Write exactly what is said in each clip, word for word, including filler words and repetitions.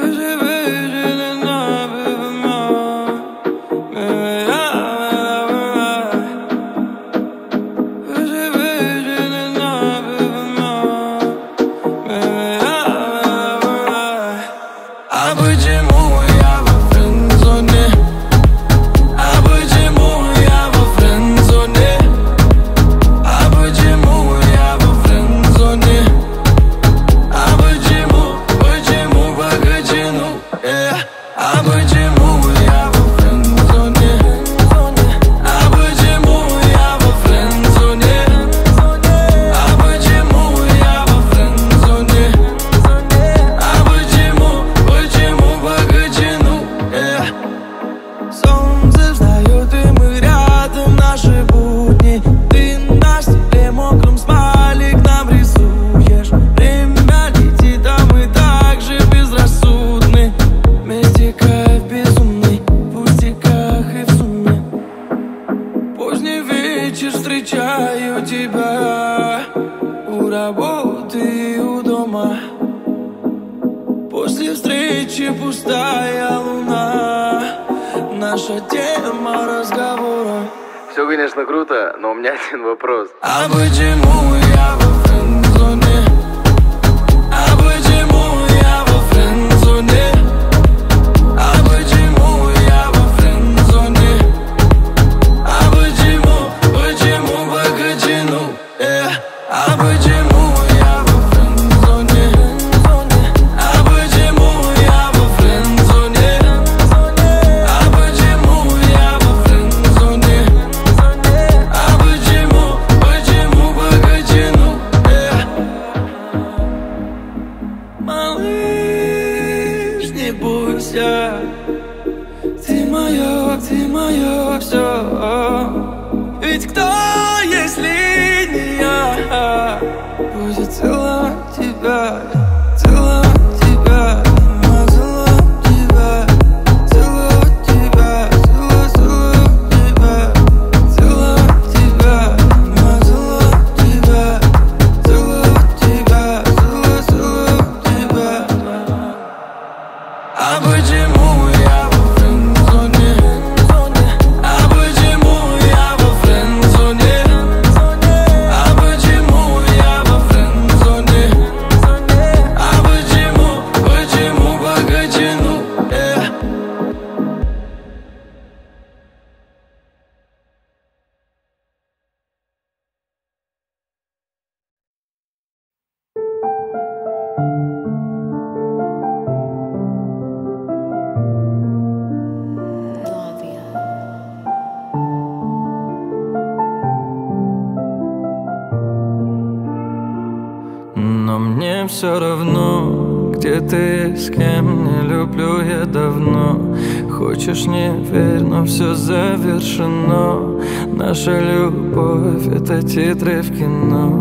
Все, конечно, круто, но у меня один вопрос. А почему я во френд-зоне? А почему я во френд-зоне? А почему я во френд-зоне? А почему, почему покачину? Yeah. А почему я во френд-зоне? А почему я во френд-зоне? А почему я во френд-зоне? А почему, почему покачину? Yeah. Малыш, не бойся, ты моё, ты моё всё. Ведь кто, если я будет целовать тебя, целовать тебя, целовать тебя, целовать тебя, целовать тебя, целовать тебя, целовать тебя, целовать тебя, целовать тебя. А почему я во френд-зоне? А почему я во френд-зоне? А почему я во френд-зоне? А почему, почему покачину? Yeah. Но мне все равно, где ты, с кем, не люблю я давно. Хочешь, не верь, но все завершено. Наша любовь — это титры в кино.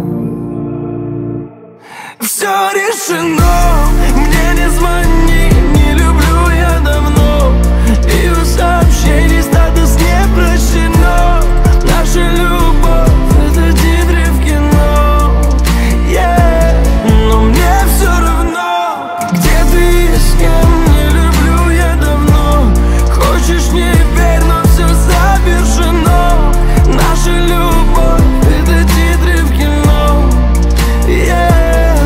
Все решено, мне не звони, не люблю я давно. И у сообщений статус не прощено. Наша любовь — это титры в кино. Yeah. Но мне все равно, где ты и с кем, не люблю я давно. Хочешь, не верь, но все завершено. Наша любовь — это титры в кино. Yeah.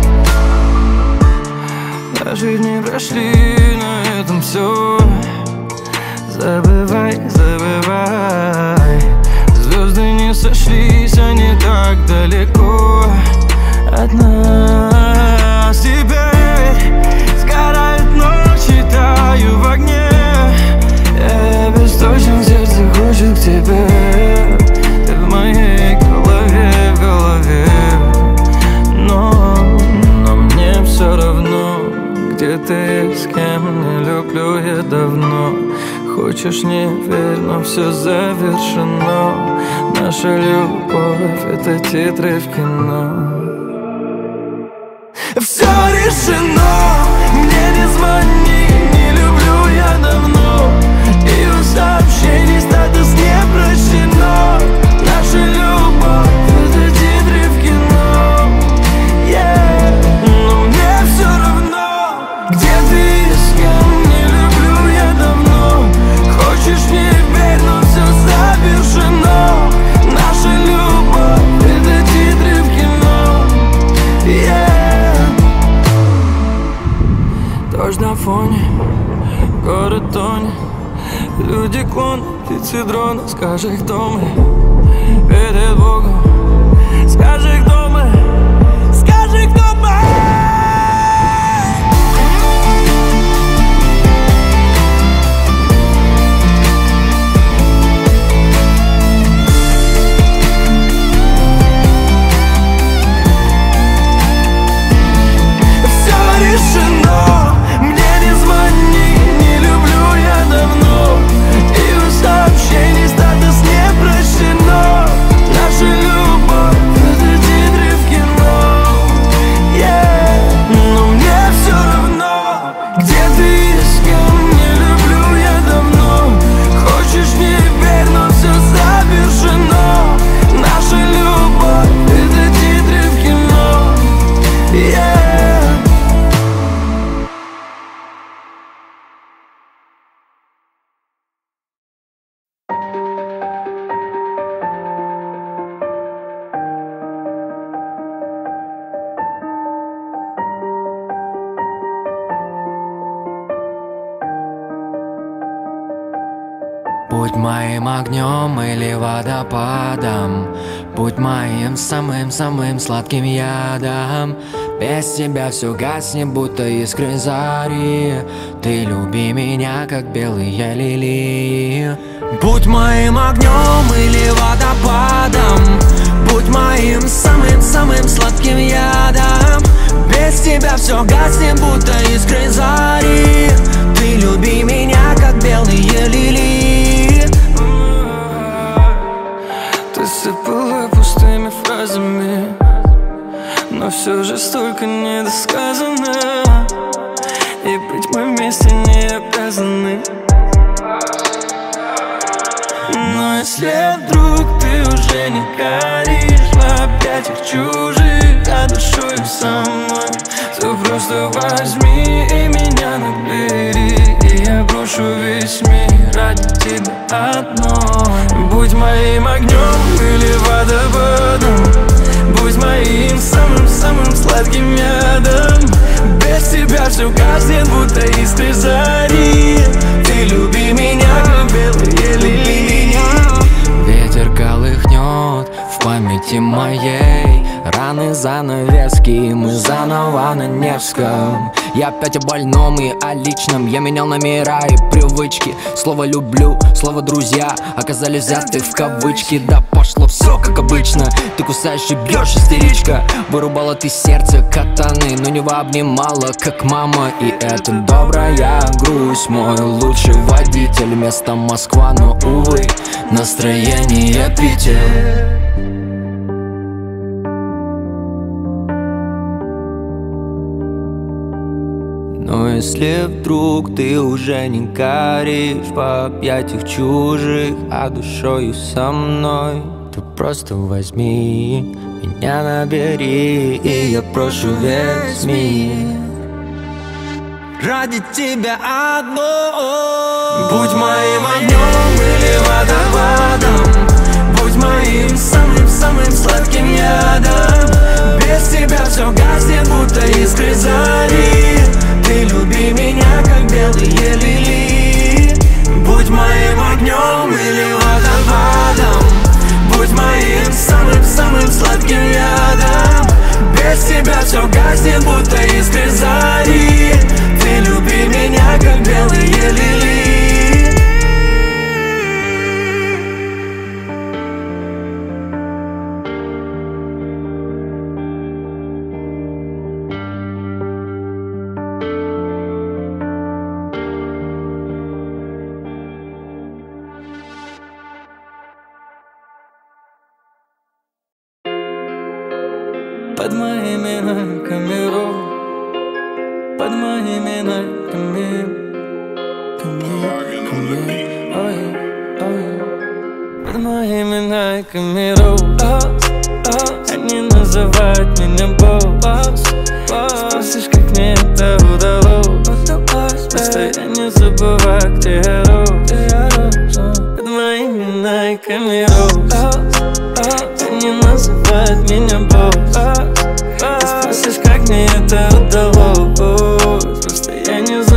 Даже дни прошли, на этом все. Забывай, забывай. Звезды не сошлись, они так далеко от нас. Теперь сгорает ночь, таю в огне. Я обесточен, сердце хочет к тебе. Ты в моей голове, в голове. Но, но мне все равно, где ты, с кем, не люблю я давно. Хочешь, не верь, но все завершено. Наша любовь — это титры в кино. Все решено, мне не звони, не люблю я давно. И у сообщений статус не прощено. Наша любовь — это титры в кино. Yeah. Но мне все равно, где ты и дождь на фоне, город тонет. Люди клон, птицы дрона. Скажи, кто мы перед Богом. Скажи, кто мы. Скажи, кто мы. Решено, мне не звони, не люблю я давно. И у сообщений статус не прощено. Наша любовь — это титры в кино, yeah. Но мне все равно, где ты и с кем. Не люблю я давно. Хочешь — не верь, но все завершено. Наша любовь — это титры в кино, yeah. Будь моим огнем или водопадом, будь моим самым-самым сладким ядом. Без тебя все гаснет, будто искры зари. Ты люби меня, как белые лилии. Будь моим огнем или водопадом, будь моим самым-самым сладким ядом. Без тебя все гаснет, будто искры зари. Ты люби меня, как белые лилии. Ты сыпала пустыми фразами, но все же столько недосказано. И быть мы вместе не обязаны. Но если вдруг ты уже не горишь в объятиях чужих, а душою со мной, то просто возьми и меня набери, и я брошу весь мир ради тебя одной. Будь моим огнем или водопадом, будь моим самым-самым сладким ядом. Без тебя все гаснет, будто искры зари. Ты люби меня, как белые лилии. Ветер колыхнет в памяти моей. Раны занавески, мы заново на Невском. Я опять о больном и о личном. Я менял номера и привычки. Слово «люблю», слово «друзья» оказались взяты в кавычки. Да пошло все как обычно. Ты кусаешь и бьешь, истеричка. Вырубала ты сердце катаны, но не обнимала, как мама. И это добрая грусть. Мой лучший водитель, место Москва, но, увы, настроение Питер. Но если вдруг ты уже не горишь в объятиях чужих, а душою со мной, то просто возьми меня набери, и я прошу весь мир ради тебя одной. Будь моим огнем или водопадом, будь моим самым-самым сладким ядом. Без тебя все гаснет, будто искры зари. Ты люби меня, как белые лилии. Будь моим огнем или водопадом, будь моим самым-самым сладким ядом. Без тебя все гаснет, будто искры зари. Ты люби меня, как белые лилии. Под моими найками, под моими найками, под моими найками, они называют меня босс. Спросишь, как мне это удалось, просто я не забываю, где я рос. Под моими найками, они называют меня босс. Спросишь, как мне это удалось, просто я не знаю.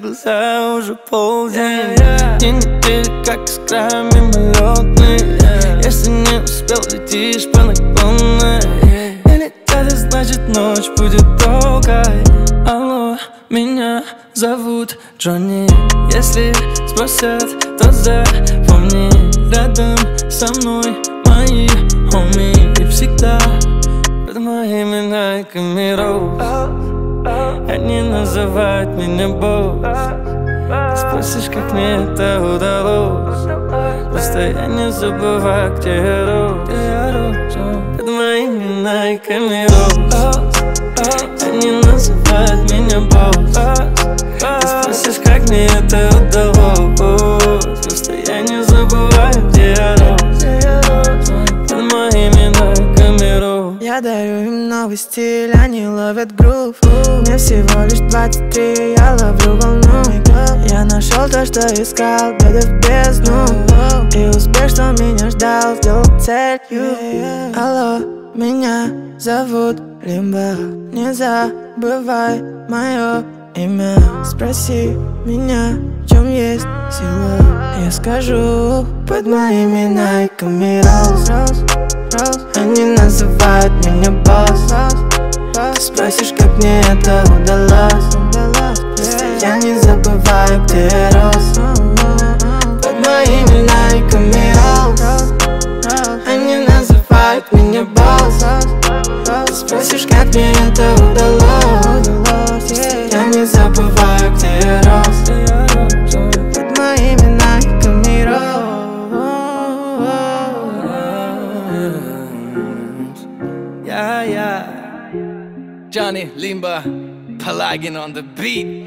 глаза, уже полдень. Дни недели, как искра мимолетный. Если не успел, летишь по наклонной. Или это значит ночь будет долгой. Алло, меня зовут Джонни. Если спросят, то запомни, рядом со мной мои хоми. И всегда под моими найками роуз. Они называют меня босс. Спросишь, как мне это удалось? Просто я не забываю, где я рос. Под моими найками роуз. Они называют меня босс. Спросишь, как мне это удалось? Просто я не забываю, где я рос. Под моими найками роуз. Я дарю им новый стиль, они ловят грув. Мне всего лишь двадцать три, я ловлю волну. Я нашел то, что искал, глядя в бездну. И успех, что меня ждал, сделал целью. Алло, меня зовут Лимба. Не забывай мое имя. Спроси меня, в чем есть сила. Я скажу, под моими найками роуз. Они называют меня босс. Ты спросишь, как мне это удалось? Я не забываю, где я рос. Под моими найками роуз. Они называют меня босс. Ты спросишь, как мне это удалось? Я не забываю, где я рос. Под моими найками роуз. Yeah, yeah. Johnny Limba, Pelagin on the beat.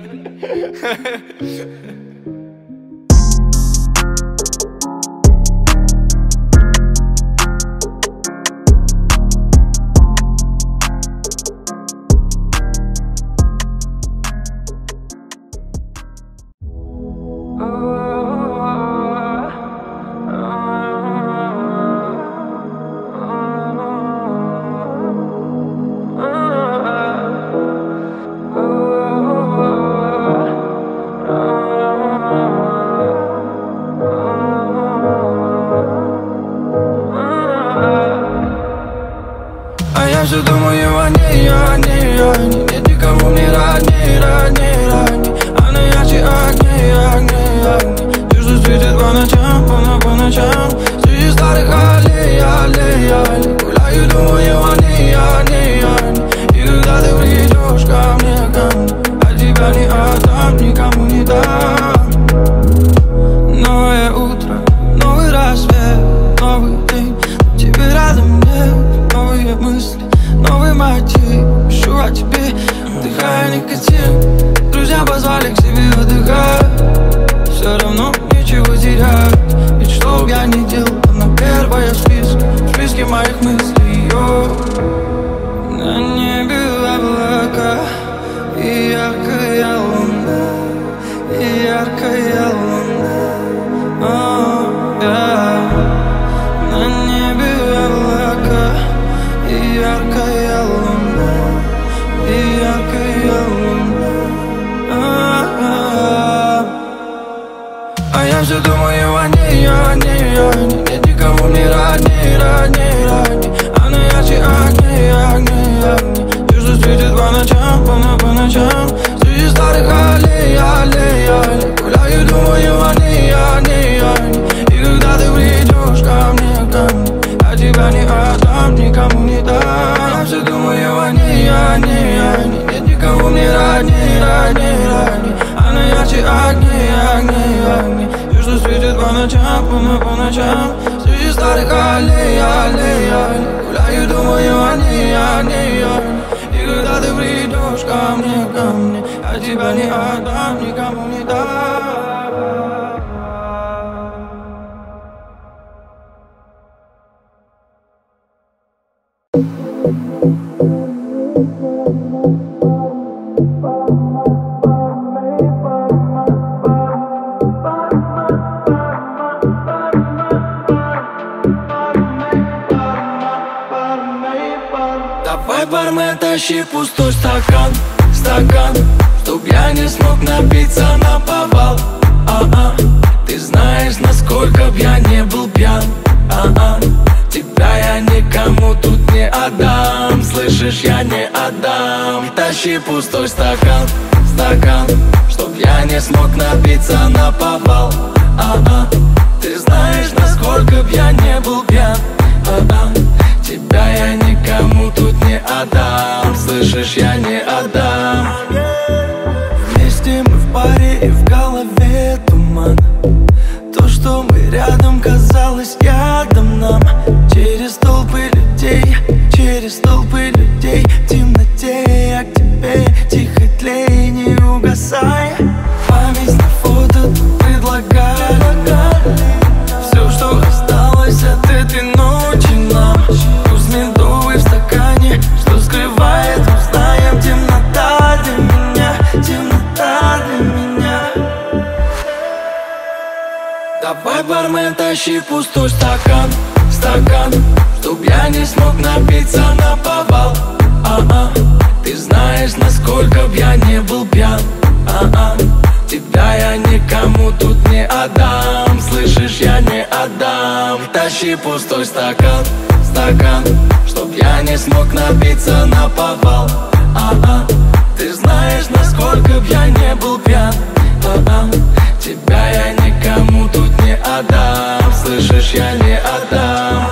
Я все думаю о ней, о ней, о ней. Нет никого мне родней, родней, родней. Она ярче огней, огней, огней. Ты что светит по ночам, по, по ночам. Среди старых аллей, аллей, аллей. Гуляю, думаю о ней, о ней, о ней. И когда ты придешь ко мне, ко мне, а тебя не отдам, никому не дам. Новое утро, новый рассвет, новый день. Тебе рядом нет, новые мысли, новый мотив. Пишу о тебе, вдыхая никотин. Друзья позвали к себе отдыхать. Все равно ничего терять. Ведь что б я ни делал, она первая в списке, в списке моих мыслей. Йо. На небе облака и яркая луна, и яркая луна. О, yeah. На небе облака и яркая луна, и яркая луна. А-а-а. А я все думаю о ней, о ней, о ней. Нет никого мне родней, родней, родней. Она ярче огней, огней, огней. Ты что светит по ночам, по, по ночам. Среди старых аллей, аллей, аллей. Гуляю, думаю о ней, о ней, о ней. И когда ты придешь ко мне, ко мне, а тебя не отдам, никому не дам. Я все думаю о ней, о ней, о ней. Нет никого мне родней, родней, родней. Она ярче огней, огней, огней. Ты что светит по ночам, по, по ночам. Среди старых аллей, аллей, аллей. Гуляю, думаю о ней, о ней, о ней. И когда ты придешь ко мне, ко мне, а тебя не отдам, никому не дам. Давай, бармен, тащи пустой стакан, стакан. чтоб я не смог напиться наповал. А-а. Ты знаешь, насколько б я не был пьян. А-а. Тебя я никому тут не отдам. Слышишь, я не отдам. Тащи пустой стакан, стакан, чтоб я не смог напиться наповал. А-а. Ты знаешь, насколько б я не был пьян. А-а. Тебя я никому тут не отдам. Слышишь, я не отдам. Вместе мы в паре и в голове туман. То, что мы рядом, казалось ядом нам. Через толпы людей, через толпы людей, в темноте я к тебе тихо тлей, не угасай. Память на фото предлагали. Все, что осталось от этой ночи нам. Вкус медовый в стакане, что скрывает, узнаем. Темнота для меня, темнота для меня. Давай, бармен, тащи пустой стакан, стакан, чтоб я не смог напиться наповал. А-а. Ты знаешь, насколько б я не был пьян. А-а. Тебя я никому тут не отдам. Слышишь, я не отдам. Тащи пустой стакан, стакан, чтоб я не смог напиться наповал. А-а. Ты знаешь, насколько б я не был пьян. А-а. Тебя я никому тут не отдам. Слышишь, я не отдам.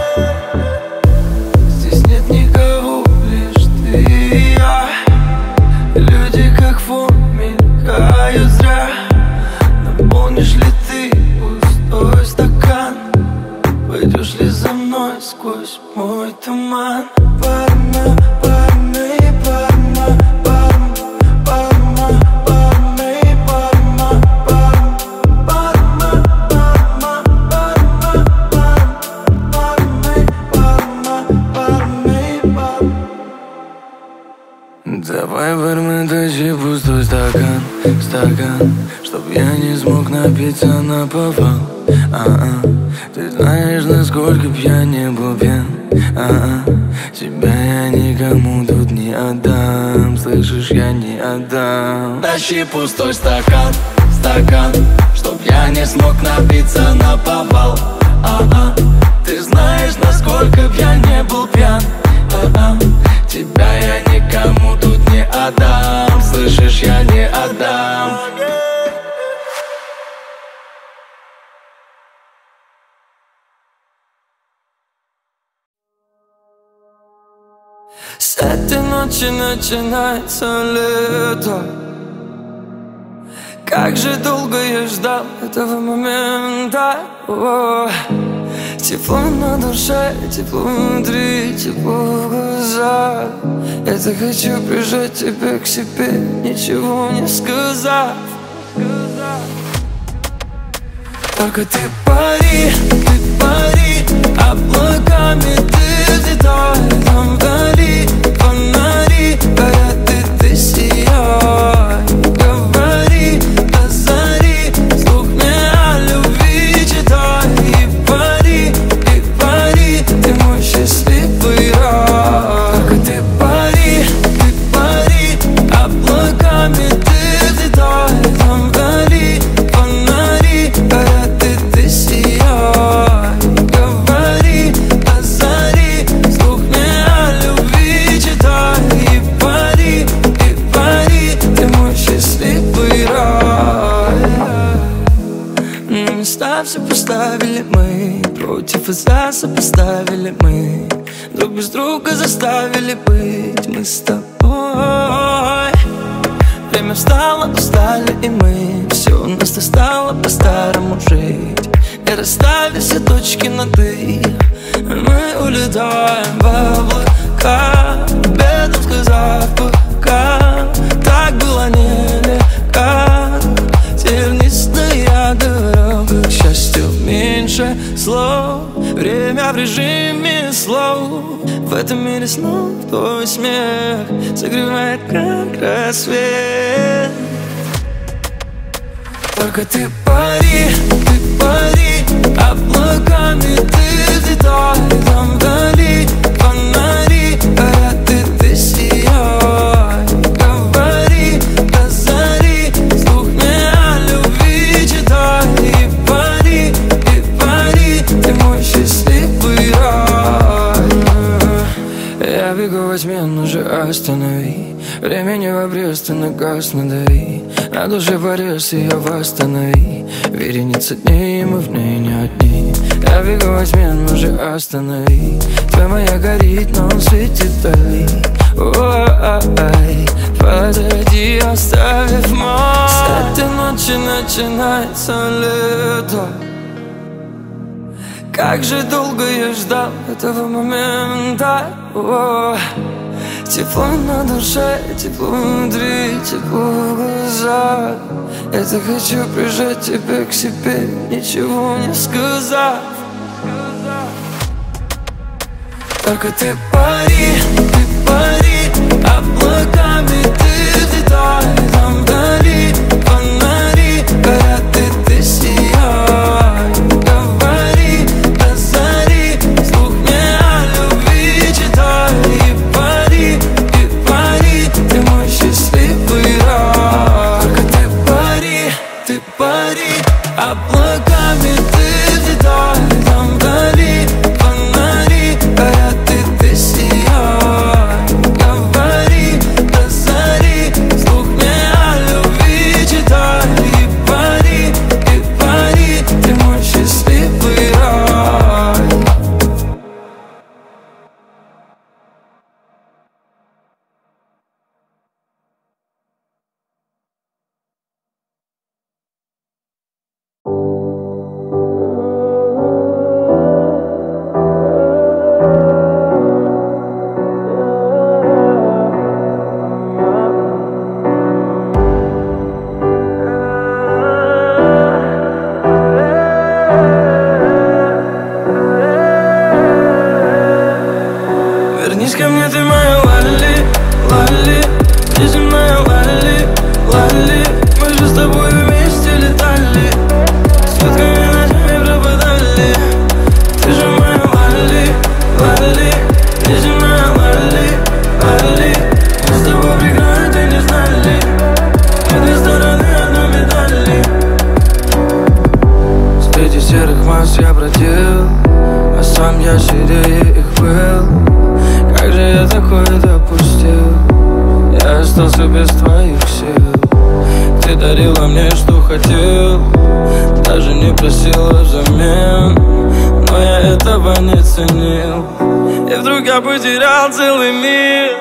Здесь нет никого, лишь ты и я. Люди как фон мелькают зря. Наполнишь ли ты пустой стакан? Пойдешь ли за мной сквозь мой туман? Парма, парма и парма, парма, парма, парма и парма, парма, парма, парма, парма, парма, парма и парма. Давай, бармен, тащи пустой стакан, стакан, чтоб я не смог напиться наповал. А-а. Ты знаешь, насколько б я не был пьян. А-а. Тебя я никому тут не отдам. Слышишь, я не отдам. Тащи пустой стакан, стакан, чтоб я не смог напиться наповал. А-а. Ты знаешь, насколько б я не был пьян. А-а. Тебя я никому тут не отдам. Слышишь, я не отдам. С этой ночи начинается лето. Как же долго я ждал этого момента. О, тепло на душе, тепло внутри, тепло в глазах. Я так хочу прижать тебя к себе, ничего не сказав. Только ты пари, ты пари, облаками ты взлетай. Там вдали фонари горят, и ты сияй. Говори до зари, вслух мне о любви читай. И пари, и пари, ты мой счастливый рай. Только ты пари, ты пари, облаками ты взлетай. Там вдали фонари горят, и ты сияй. Говори до зари, вслух мне о любви читай. И пари, и пари, ты мой счастливый рай. На места все поставили мы, против и за сопоставили мы. Друг без друга заставили быть мы с тобой. Время встало, устали и мы. Все у нас стало по-старому жить. И расставили все точки над «и». Мы улетаем в облака, бедом сказав пока. Так было нелегко. Тернистая дорога, к счастью меньше слов. Время в режиме слов. В этом мире снов твой смех согревает, как рассвет. Только ты пари, ты пари, облаками ты взлетай. Там вдали фонари горят, и ты сияй. Говори до бегу во тьме, ну же останови. Времени в обрез, ты на газ надави. На душе порез, ее восстанови. Вереница дней, и мы в ней не одни. Я бегу во тьме, ну же останови. Твоя моя горит, но он светит вдали. Ой, подойди, оставив мой. С этой ночи начинается лето. Как же долго я ждал этого момента. О, тепло на душе, тепло внутри, тепло в глазах. Я-то хочу прижать тебя к себе, ничего не сказав. Только ты пари, ты пари, облаками ты взлетай. Там вдали фонари горят, и ты сияй. Говори до зари, вслух мне о любви читай. И пари, и пари, ты мой счастливый рай. Только ты пари, ты пари, облаками ты взлетай. Там вдали фонари горят, и ты сияй. Говори до зари, вслух мне о любви читай. И пари, и пари, ты мой счастливый рай. Вернись ко мне, ты моя лали, лали, неземная лали, лали. Мы же с тобой вместе летали, с ветками ночами пропадали. Ты же моя лали, лали, неземная лали, лали. Мы с тобой преграды не знали, мы две стороны одной медали. Среди серых масс я бродил, а сам я среди их был. Как же я такое допустил? Я остался без твоих сил. Ты дарила мне, что хотел, даже не просила взамен. Но я этого не ценил, и вдруг я потерял целый мир.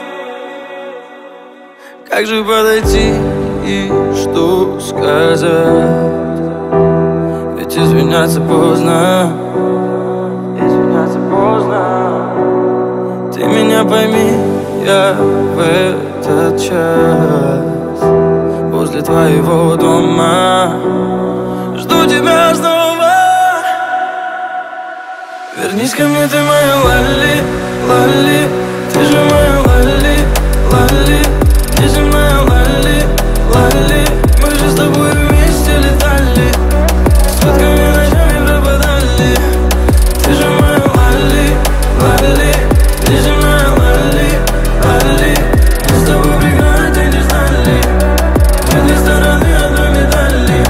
Как же подойти и что сказать? Ведь извиняться поздно, извиняться поздно. Ты меня пойми, я в этот час возле твоего дома жду тебя снова. Вернись ко мне, ты моя лали, лали. Ты же моя лали, лали, неземная лали, лали. Мы же с тобой вместе летали, с ветками ночами пропадали. Ты же моя лали, лали, неземная лали, лали. Мы с тобой преграды не знали, мы две стороны одной медали.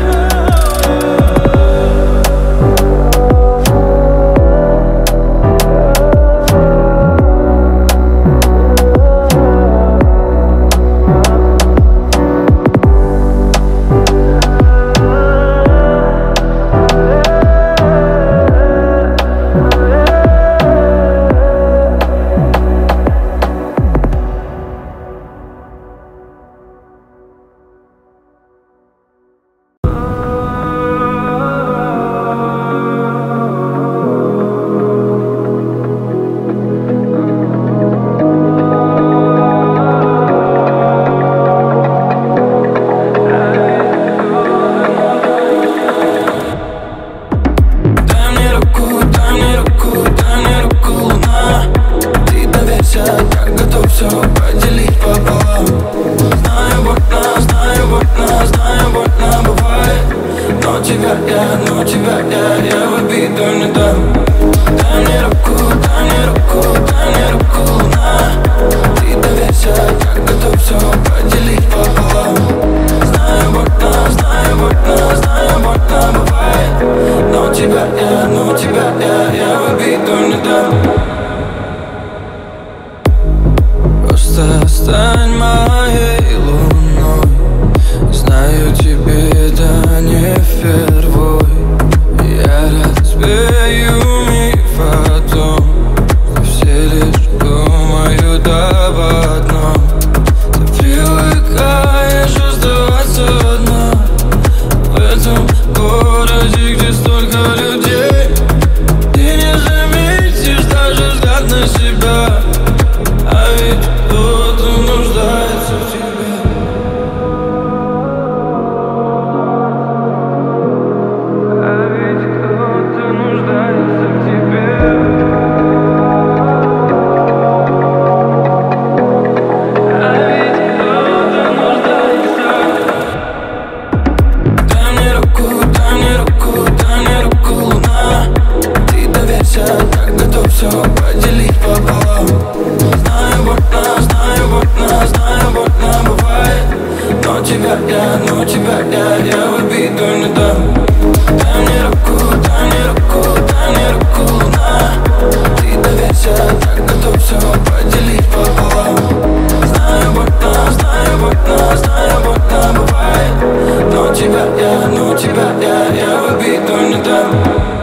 пожалуйста, стань моей луной. Знаю, тебе это не впервой. Я разбею миф о том, что все лишь думают об одном. Ты привыкаешь оставаться одна в этом городе, где столько людей. Ты не заметишь даже взгляд на себя, а ведь кто-то нуждается в тебе. Все поделить пополам. Знаю, больно, знаю, больно, знаю, больно бывает. Но тебя я, но тебя я, я в обиду не дам. Дай мне руку, дай мне руку, дай мне руку, луна. Ты доверься, так готов все поделить пополам. Знаю, больно, знаю, больно, знаю, больно бывает. Но тебя я, но тебя я, я в обиду не дам.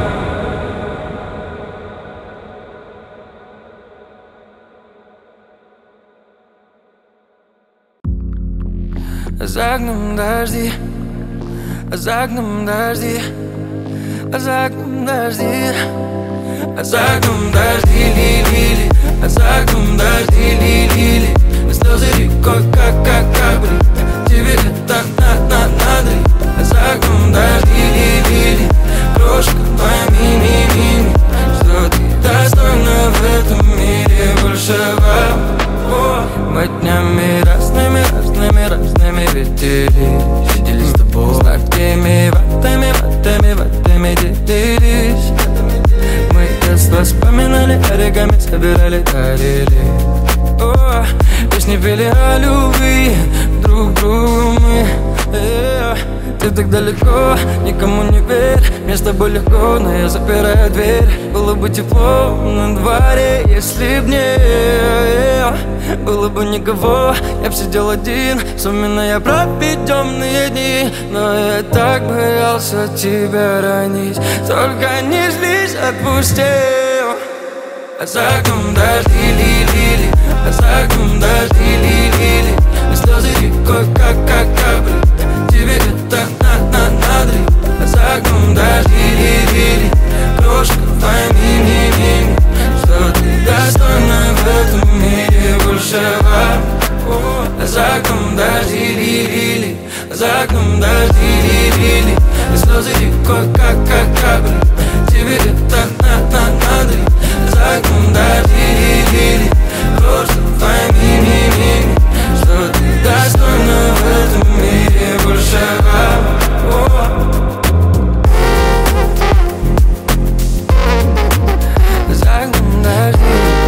За окном дожди, за окном дожди, за окном дожди, за окном дожди, ли-ли-ли, за окном дожди, ли-ли-ли. Слезы рекой, как, как капли, тебе это надо, надо. За окном дожди, ли-ли-ли, крошка, пойми, ми-ми-ми, что ты достойна в этом мире большего. Мы днями разными, разными, разными виделись, сидели с тобой, сладкими ватами, ватами, ватами делились. Мы детство вспоминали, оригами собирали, дарили. О, песни пели о любви друг другу мы. Э, ты так далеко, никому не верь. Мне с тобой легко, но я запираю дверь. Было бы тепло на дворе, если б не было бы никого, я б сидел один. Вспоминая про темные дни, но я так боялся тебя ранить. Только не злись, отпусти. А за окном дожди, ли-ли-ли, а за окном дожди, ли-ли-ли. Слезы рекой, как, как капли, тебе это надо, надо. А за окном дожди, ли-ли-ли, крошка, пойми, ми-ми, что ты достойна в этом мире большего. А за окном дожди, ли-ли-ли, за окном дожди, ли-ли-ли. Слезы рекой, как, как капли, тебе это надо, надо. За окном дожди, ли-ли-ли, просто пойми, ми-ми, что ты достойна в этом мире большего. За окном дожди,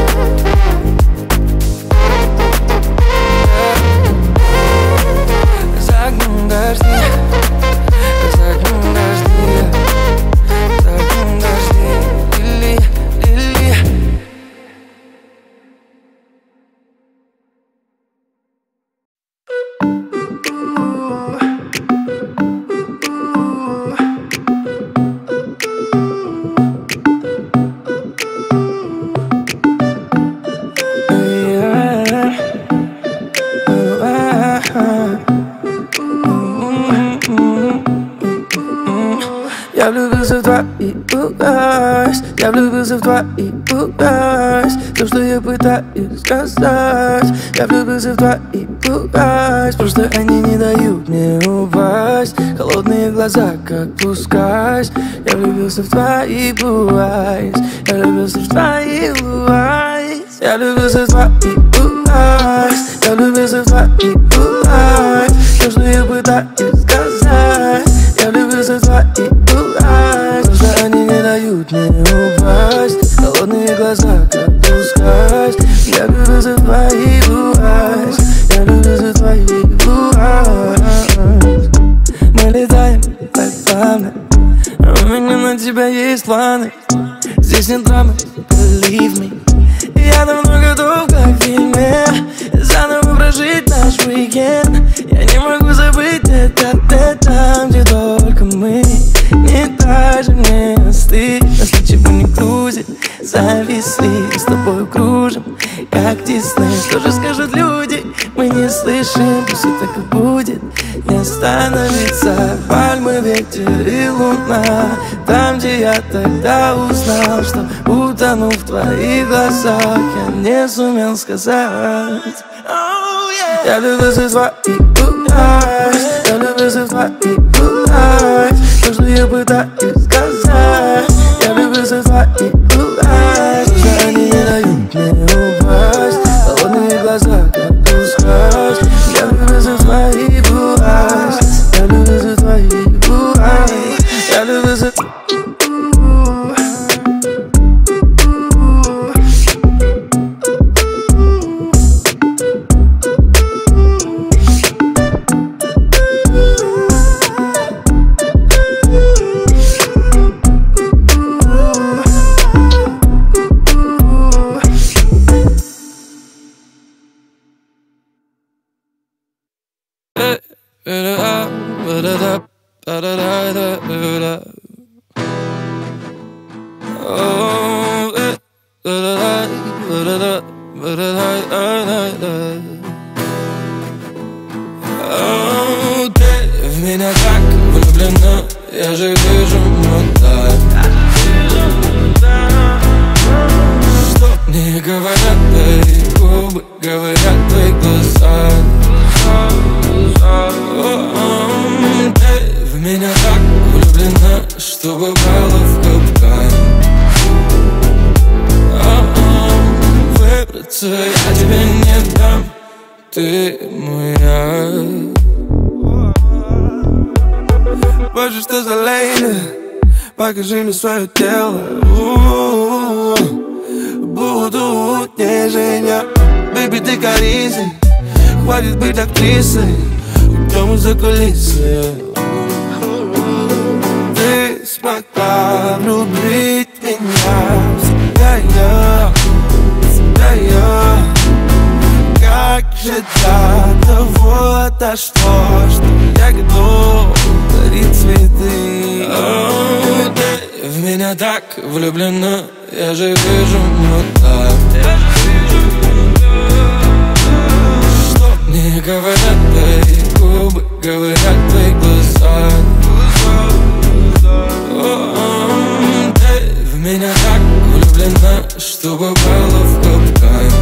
за окном дожди, за окном дожди, за окном дожди, лили, лили. Я влюбился в твои глаза, я влюбился в твои глаза. То, что я пытаюсь сказать. Я влюбился в твои глаза, просто они не дают мне упасть. Холодные глаза, как пускать. Я влюбился в твои глаза, я влюбился в твои глаза. Я влюбился в твои глаза, я влюбился в твои глаза. То, что я пытаюсь сказать. Я влюбился в твои глаза, просто они не дают мне упасть. Холодные глаза, как пускать. Я влюбился в твои глаза, я влюбился в твои глаза. Мы летаем так плавно, у меня на тебя есть планы. Здесь нет драмы, believe me. Я давно готов, как в фильме. За как Дисней. Что же скажут люди, мы не слышим. Пусть все так и будет, не остановится. Пальмы, ветер и луна. Там, где я тогда узнал, что утону в твоих глазах, я не сумел сказать. Oh, yeah. Я люблю за твои глаза, я люблю за твои глаза. То, что я пытаюсь сказать. Я люблю за твои глаза, что они не дают мне упасть. Холодные глаза, как усказ. Я люблю за твои глаза, я люблю за твои глаза. Я люблю за Ты в меня так влюблена, я же вижу, вот так. Что мне говорят твои губы, говорят твои глаза. Ты в меня так влюблена, что попала в капкан. Выбраться я тебе не дам, ты моя. Боже, что за лейна, покажи мне свое тело. Буду нежнее. Бэйби, ты корисой, хватит быть актрисой. Уйдем за кулисы. Ты смогла влюбить меня. Всегда я, всегда я. Как же до того дошло, что я готов дарить цветы. Oh, ты в меня так влюблена, я же вижу вот так. Что мне говорят твои губы, говорят твои глаза. Oh, ты в меня так влюблена, что попала в капкан.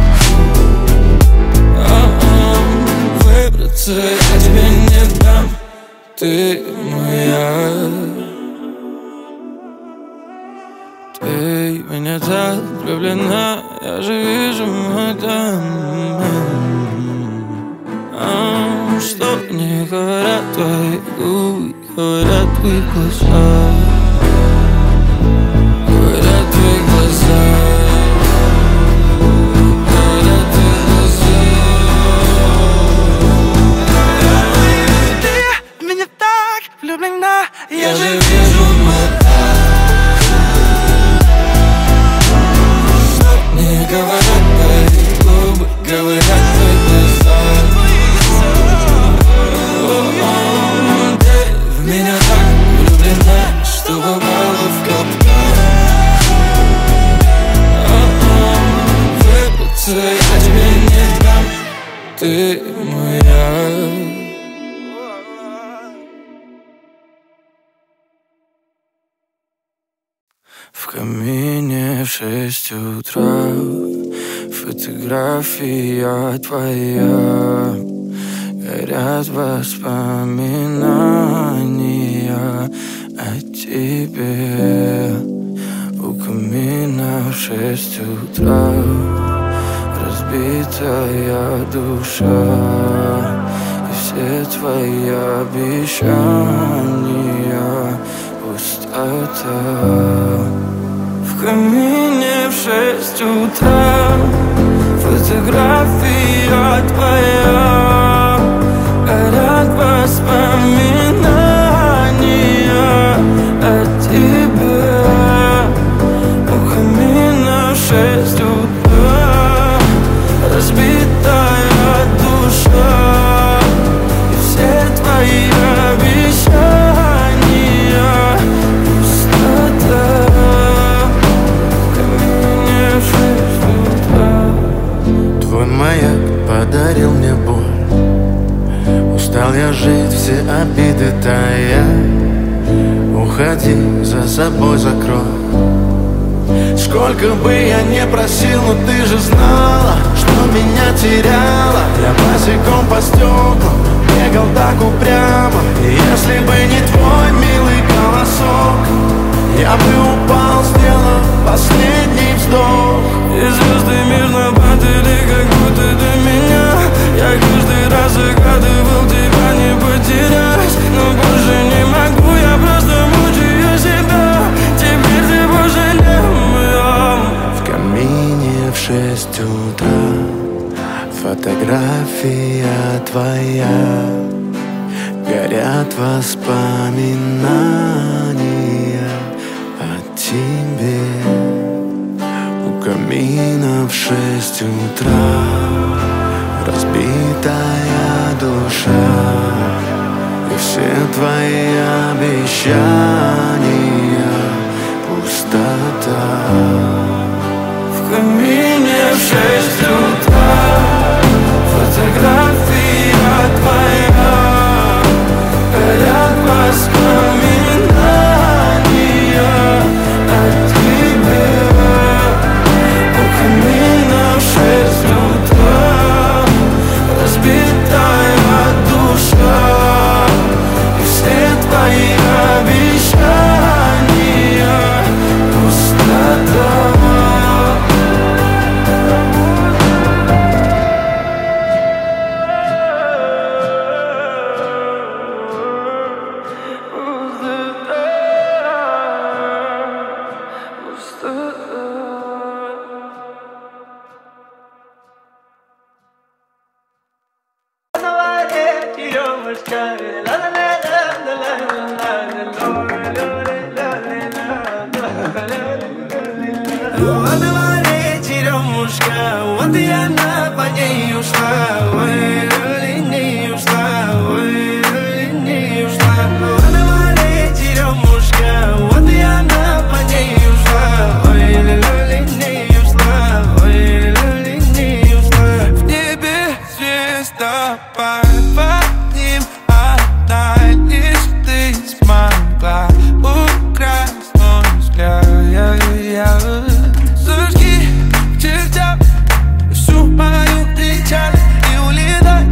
Выбраться я тебе не дам, ты моя. Ты в меня так влюблена, я же вижу это. А, что мне говорят твои губы, говорят твои глаза. Говорят твои глаза. Я же вижу вот что мне говорят твои губы, говорят твои глаза. Ты в меня так влюблена, что попала в капкан. Выбраться я тебе не дам, ты моя. В камине в шесть утра фотография твоя. Горят воспоминания о тебе. У камина в шесть утра разбитая душа. И все твои обещания пустота. В камине в шесть утра фотография твоя. Горят воспоминания о тебе. У камина в шесть утра разбитая душа. И все твои обещания пустота. В камине в шесть утра. маяк подарил мне боль. Устал я жить, все обиды тая. Уходи, за собой закрой. Сколько бы я не просил, но ты же знала, что меня теряла. Я босиком по стеклам бегал так упрямо. И если бы не твой милый голосок, я бы упал, сделав последний вздох. И звезды мирно падали, как будто до меня. Я каждый раз загадывал тебя не потерять, но больше не могу, я просто мучаю себя. Теперь ты больше не моя. В камине в шесть утра фотография твоя. Горят воспоминания о тебе. У камина в шесть утра разбитая душа. И все твои обещания пустота. В камине в шесть утра фотография твоя. Горят воспоминания о тебе. У камина в шесть утра разбитая душа. И все твои обещания пустота. Вот и она по ней ушла, ой, не ушла, ой, не ушла. Она моя черемушка, вот и она по ней ушла, ой, не ушла, ой, не ушла. В небе звездопад, под ним одна лишь ты смогла украсть мой взгляд. Сучки к чертям всю мою печаль и улетаю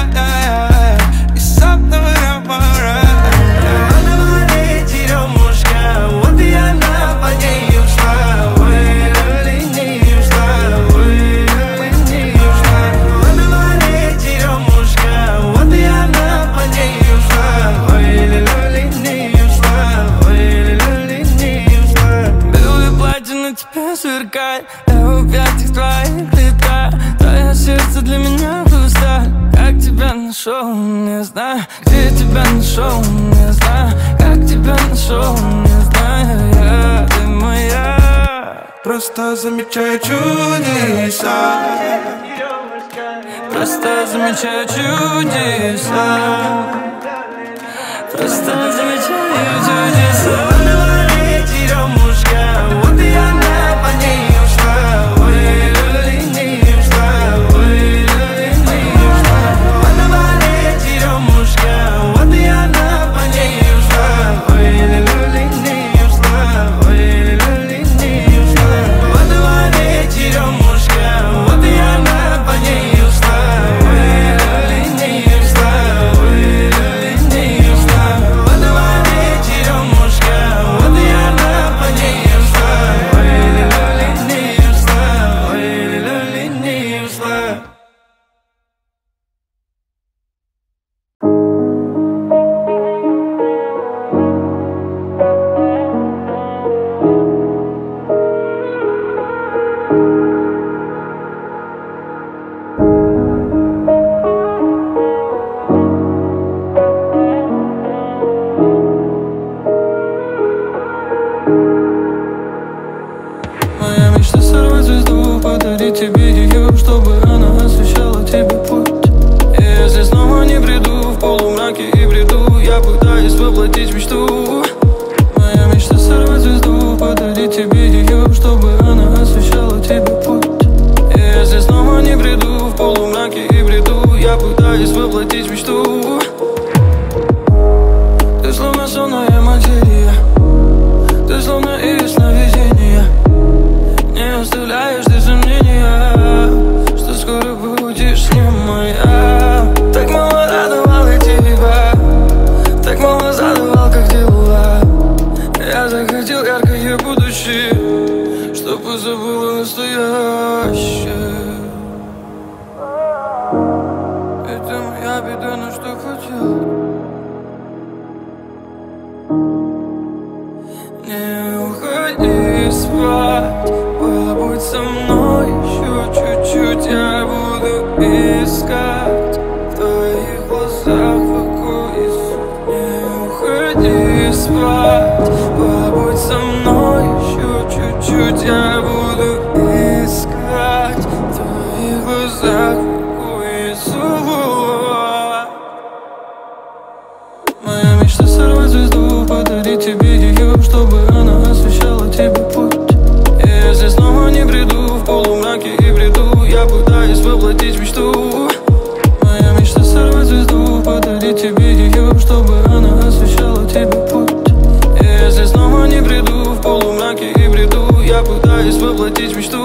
из одного мора. Она моя черемушка, вот и она по ней ушла, ой, не ушла, ой, не ушла. Она моя черемушка, вот и она по ней ушла, ой, не ушла, ой, не ушла. Белое платье на тебе сверкает, я в объятиях твоих летаю. Твое сердце для меня пусто. Как тебя нашел, не знаю. Где тебя нашел, не знаю. Как тебя нашел, не знаю. Я, ты моя. Просто замечаю чудеса. Просто замечаю чудеса. Просто замечаю чудеса. Она моя черемушка, вот и она по ней ушла, ой, не ушла, ой, не ушла. Она моя черемушка, вот и она по ней ушла, ой, не ушла, ой, не ушла. Она моя черемушка, вот и она по ней ушла, ой, не ушла, ой, не ушла. Она моя черемушка, вот и она по ней ушла, ой, не ушла, ой, не ушла. Моя мечта сорвать звезду, подарить тебе ее, чтобы она освещала тебе путь. И если снова не приду в полумраке и бреду, я пытаюсь воплотить мечту. Моя мечта сорвать звезду, подарить тебе ее, чтобы она освещала тебе путь. И если снова не приду в полумраке пытаюсь воплотить мечту. Ты словно сонная материя, ты словно и сновидение. Не оставляешь ты сомнения, что скоро будешь не моя. Так мало радовал я тебя, так мало задавал, как дела. Я захотел яркое будущее, чтобы забыла настоящее. Это моя беда, но что хотел. Не уходи спать, побудь со мной еще чуть-чуть. Я буду искать в твоих глазах покой. Не уходи спать, побудь со мной еще чуть-чуть. Я буду искать в твоих глазах покой и сон. Моя мечта сорвать звезду, подарить тебе ее, чтобы она освещала тебе путь. И если снова не приду в полумраке и бреду, я пытаюсь воплотить мечту. Моя мечта сорвать звезду, подарить тебе ее, чтобы она освещала тебе путь. И если снова не приду в полумраке и бреду, я пытаюсь воплотить мечту.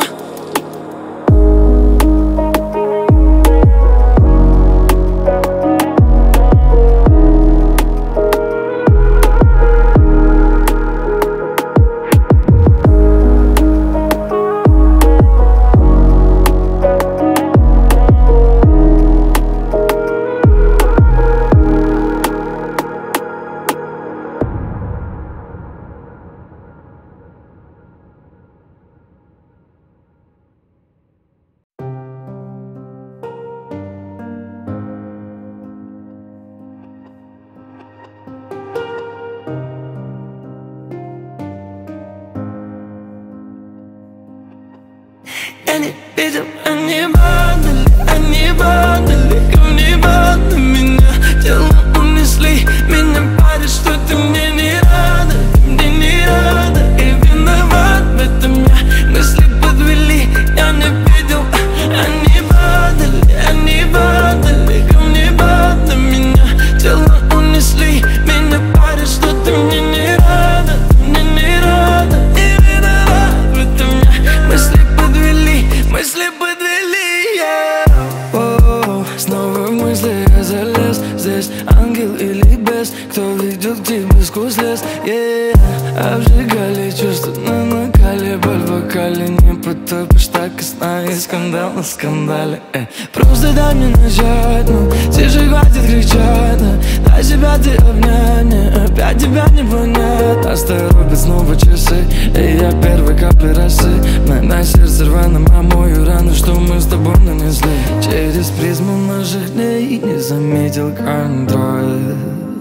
Я не видел, они падали, они падали, камни падали меня, тело унесли, меня парит, что ты мне не рада, ты мне не рада, и виноват в этом я, мысли подвели, я не видел, они падали, они падали, камни падали меня, тело унесли, меня парит, что ты мне не рада, ты мне не рада, и виноват в этом я, мысли подвели, мысли подвели, yeah. О, снова в мысли я залез. Здесь ангел или бес, кто ведет к тебе сквозь лес, yeah. Обжигали чувства на накале, боль в вокале. Не потопишь так и сна, и скандал на скандале, э. Просто дай мне начать, ну, тише хватит кричать, да. Дай себя ты обнять, мне опять тебя не понять. Нас торопят снова часы, и я первой капли росы. На сердце рваным омою раны, что мы с тобой нанесли. Через призму наших дней не заметил контроль.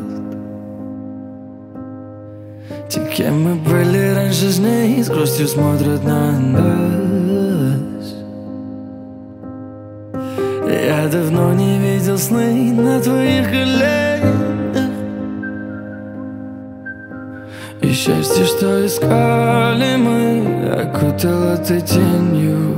Те, кем мы были раньше с ней, с грустью смотрят на нас. Я давно не видел сны на твоих коленях. И счастье, что искали мы, окутало ты тенью.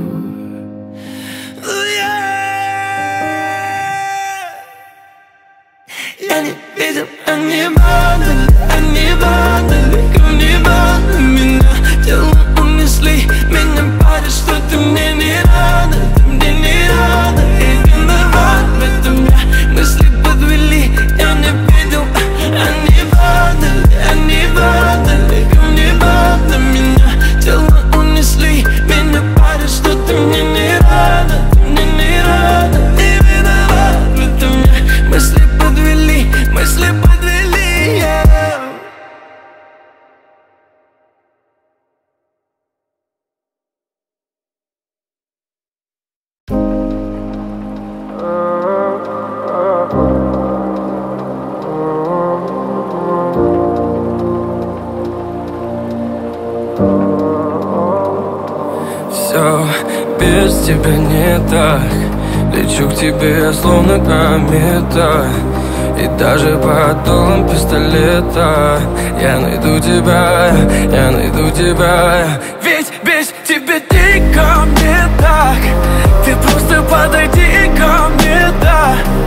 Я не видел, они падали, они падали, камни падали меня, тело унесли, меня парит, что ты мне не рада, ты мне не рада, и виноват в этом я, мысли подвели, я не видел, они падали, они падали, камни падали меня, тело унесли, меня парит, что ты мне не рада, ты мне не рада, и виноват в этом я, мысли подвели, мысли подвели, yeah. Все без тебя не так, лечу к тебе, словно комета. И даже под дулом пистолета я найду тебя, я найду тебя. Ведь без тебя дико мне так, ты просто подойди ко мне, да.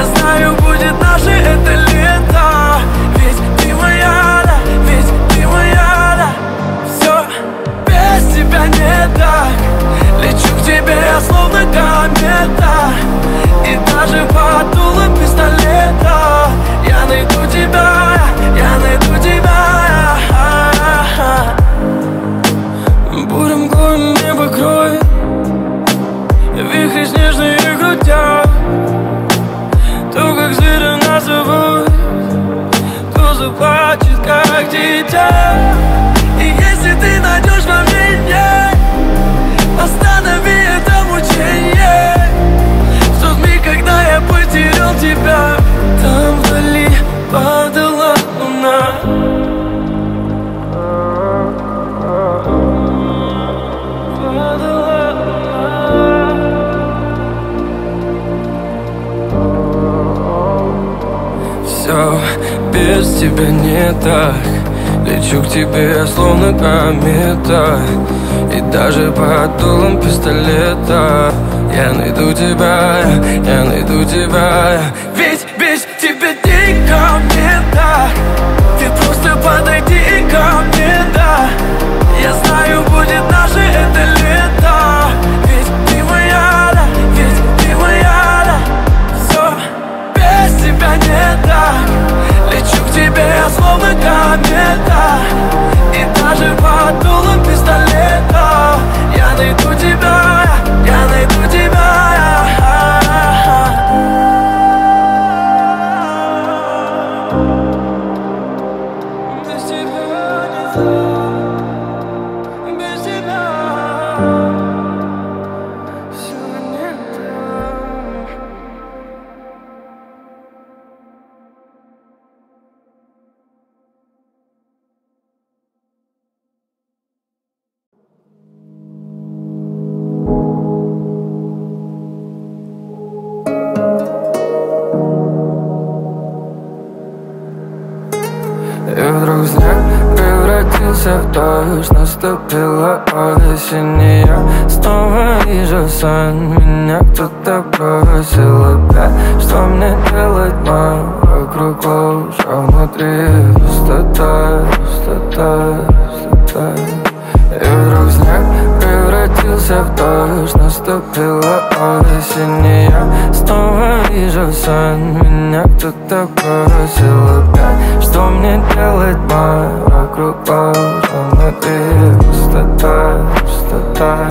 Я знаю, будет наше это лето. Ведь ты моя, да, ведь ты моя, да. Все без тебя не так. Лечу к тебе, я словно комета. И даже под дулом пистолета я найду тебя, я найду тебя. Бурем горн небо кроет, вихри снежные крутят. То, как зверя назовут, то заплачет, как дитя. И если ты найдешь во мне меня, останови это мучение. В тот миг, когда я потерял тебя, там вдали падала луна. Все без тебя не так. Лечу к тебе, я словно комета. И даже под дулом пистолета я найду тебя, я найду тебя. Ведь без тебя дико мне так. Ты просто подойди ко мне, да. Я знаю, будет наше это лето. Ведь ты моя, да, ведь ты моя, да. Все без тебя не так. Лечу к тебе, я словно комета. И даже под дулом пистолета я найду тебя, я найду тебя. Без тебя не так, без тебя все не так. И вдруг снег превратился в дождь. Наступила осень, и я снова вижу сон. Меня кто-то бросил опять. Что мне делать, мам? Вокруг лужа, внутри пустота, пустота, пустота. И вдруг снег превратился в дождь. Наступила осень, и я снова вижу сон. Меня кто-то бросил опять. Что мне делать, мам? Вокруг лужа, внутри пустота, пустота.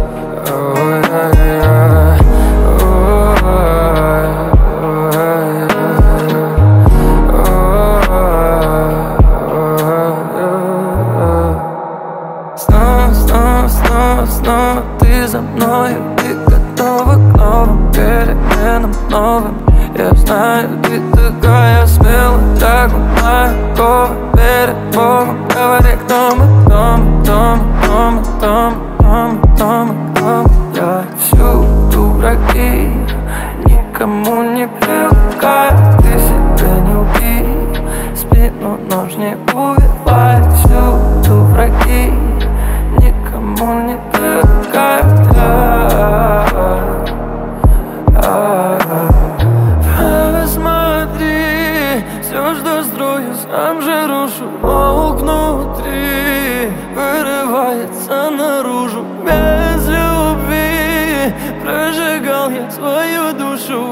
Ой-ой-ой. Снова ты за мною, ты готова к новым переменам, новым. Я знаю, ты такая смелая, так много перед Богом. Говори, кто мы, кто мы, кто мы, кто мы, кто мы, кто мы, кто мы. Я всюду враги, никому не привыкаю. Ты себя не убей, спину нож не убивай. Всюду враги, никому не привыкаю. Посмотри, все, что строю, сам же рушу. Волк внутри вырывается наружу. Без любви прожигал я свою душу.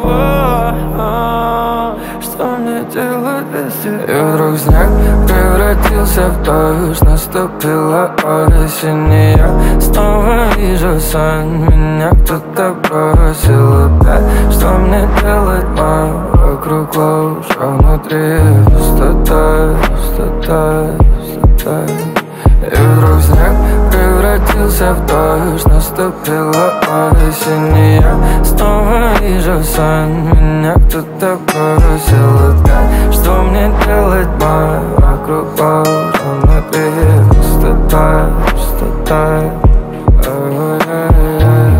Что мне делать без тебя? И вдруг снег превратился в дождь. Наступила осень, и я снова вижу сон. Меня кто-то бросил опять. Что мне делать, мам? Вокруг лужа, внутри пустота, пустота, пустота. И вдруг снег превратился в дождь. Наступила осень, и я снова вижу сон. Меня кто-то бросил опять. Что мне делать, мам? Вокруг лужа, внутри пустота, пустота. Ой-ой-ой.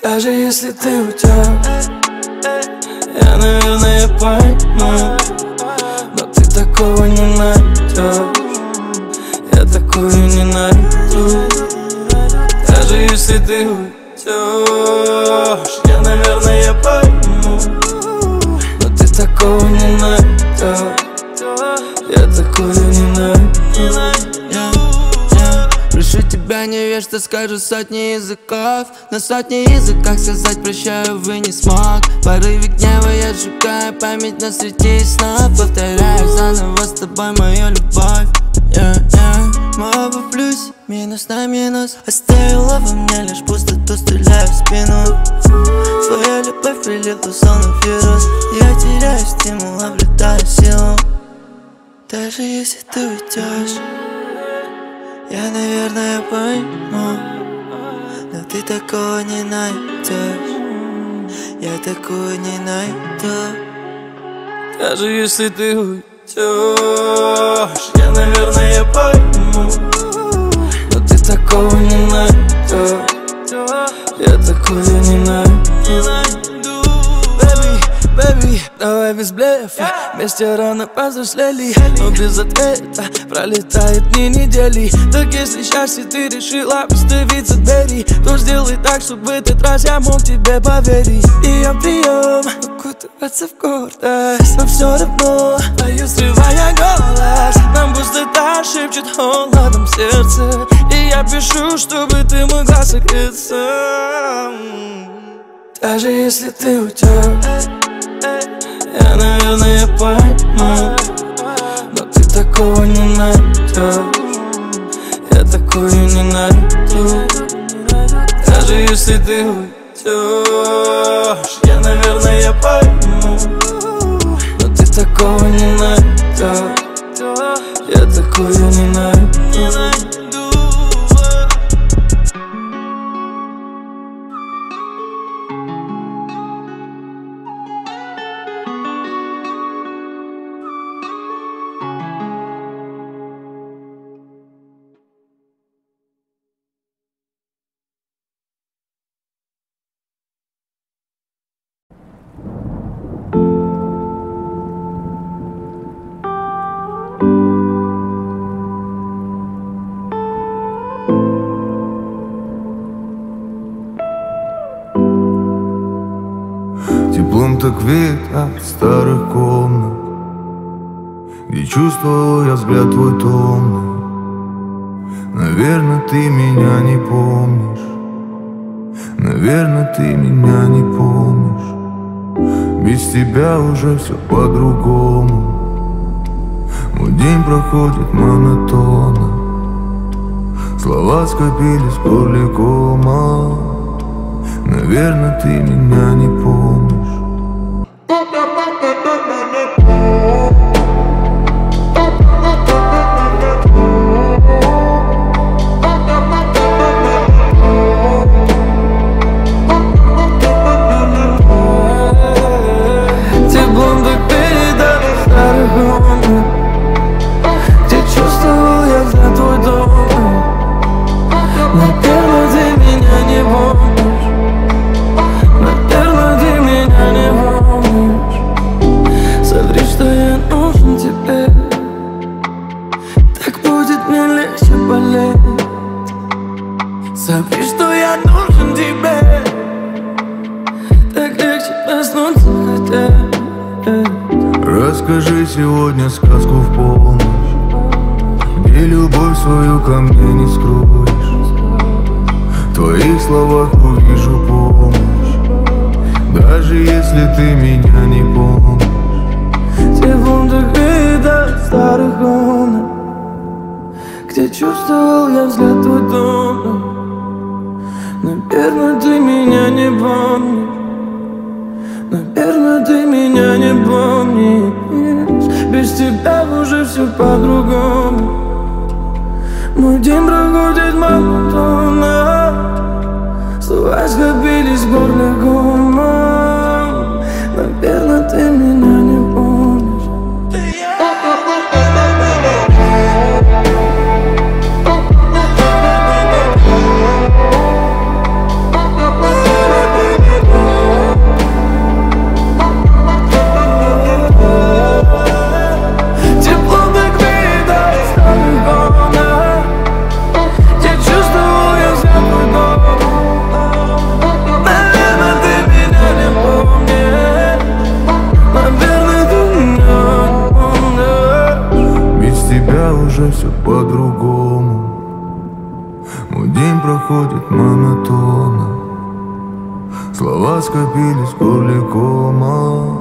Даже если ты уйдешь, я, наверное, пойму, но ты такого не найдешь, я такую не найду. Даже если ты уйдешь, я, наверное, пойму, но ты такого не найдешь, я такую не найду. Прошу тебя, не верь, что скажу сотни языков. На сотни языках сказать прощаю, вы не смог. В порыве гнева я сжигаю память на среди снов. Повторяю заново с тобой мою любовь. yeah, yeah. Мы оба в плюсе, минус на минус. Оставила во мне лишь пустоту, стреляю в спину. Твоя любовь прилипла словно вирус. Я теряю стимул, обретаю силу. Даже если ты уйдешь, я, наверное, пойму, но ты такого не найдешь, я такую не найду. Даже если ты уйдешь, я, наверное, пойму, но ты такого не найдешь, я такую не найду. Бэби, давай без блефа, вместе рано повзрослели, но без ответа пролетают дни недели. Так если счастье ты решила выставить за двери, то сделай так, чтобы в этот раз я мог тебе поверить. И я прием, укутываться в гордость, но все равно пою, срывая голос. Нам пустота шепчет холодом сердце, и я пишу, чтобы ты могла согреться. Даже если ты уйдешь, я, наверное, пойму, но ты такого не найдешь, я такую не найду. Даже если ты уйдешь, я, наверное, пойму, но ты такого не найдешь, я такую не найду. Теплом так веет от старых комнат, где чувствовал я взгляд твой томный. Наверное, ты меня не помнишь, наверное, ты меня не помнишь. Без тебя уже все по-другому. Мой день проходит монотонно, слова скопились в горле кома. Наверное, ты меня не помнишь. Теплом так передали старых комнат, где чувствовал я взгляд твой добрый. Наверное, ты меня не помнишь, наверное, ты меня не помнишь. Соври, что я нужен тебе, так будет мне легче болеть. Соври, что я нужен тебе, так легче проснуться хотя. Расскажи сегодня сказку в полночь, где любовь свою ко мне не скроешь. В твоих словах увижу помощь, даже если ты меня не помнишь. Теплом так видно старых комнат, где чувствовал я взгляд твой добрый. Наверное, ты меня не помнишь, наверное, ты меня не помнишь. Без тебя уже все по-другому. Мой день проходит монотонно, слова скопились в горле комом. Наверное, ты меня не помнишь. уже все по-другому. Мой день проходит монотонно, слова скопились в горле кома.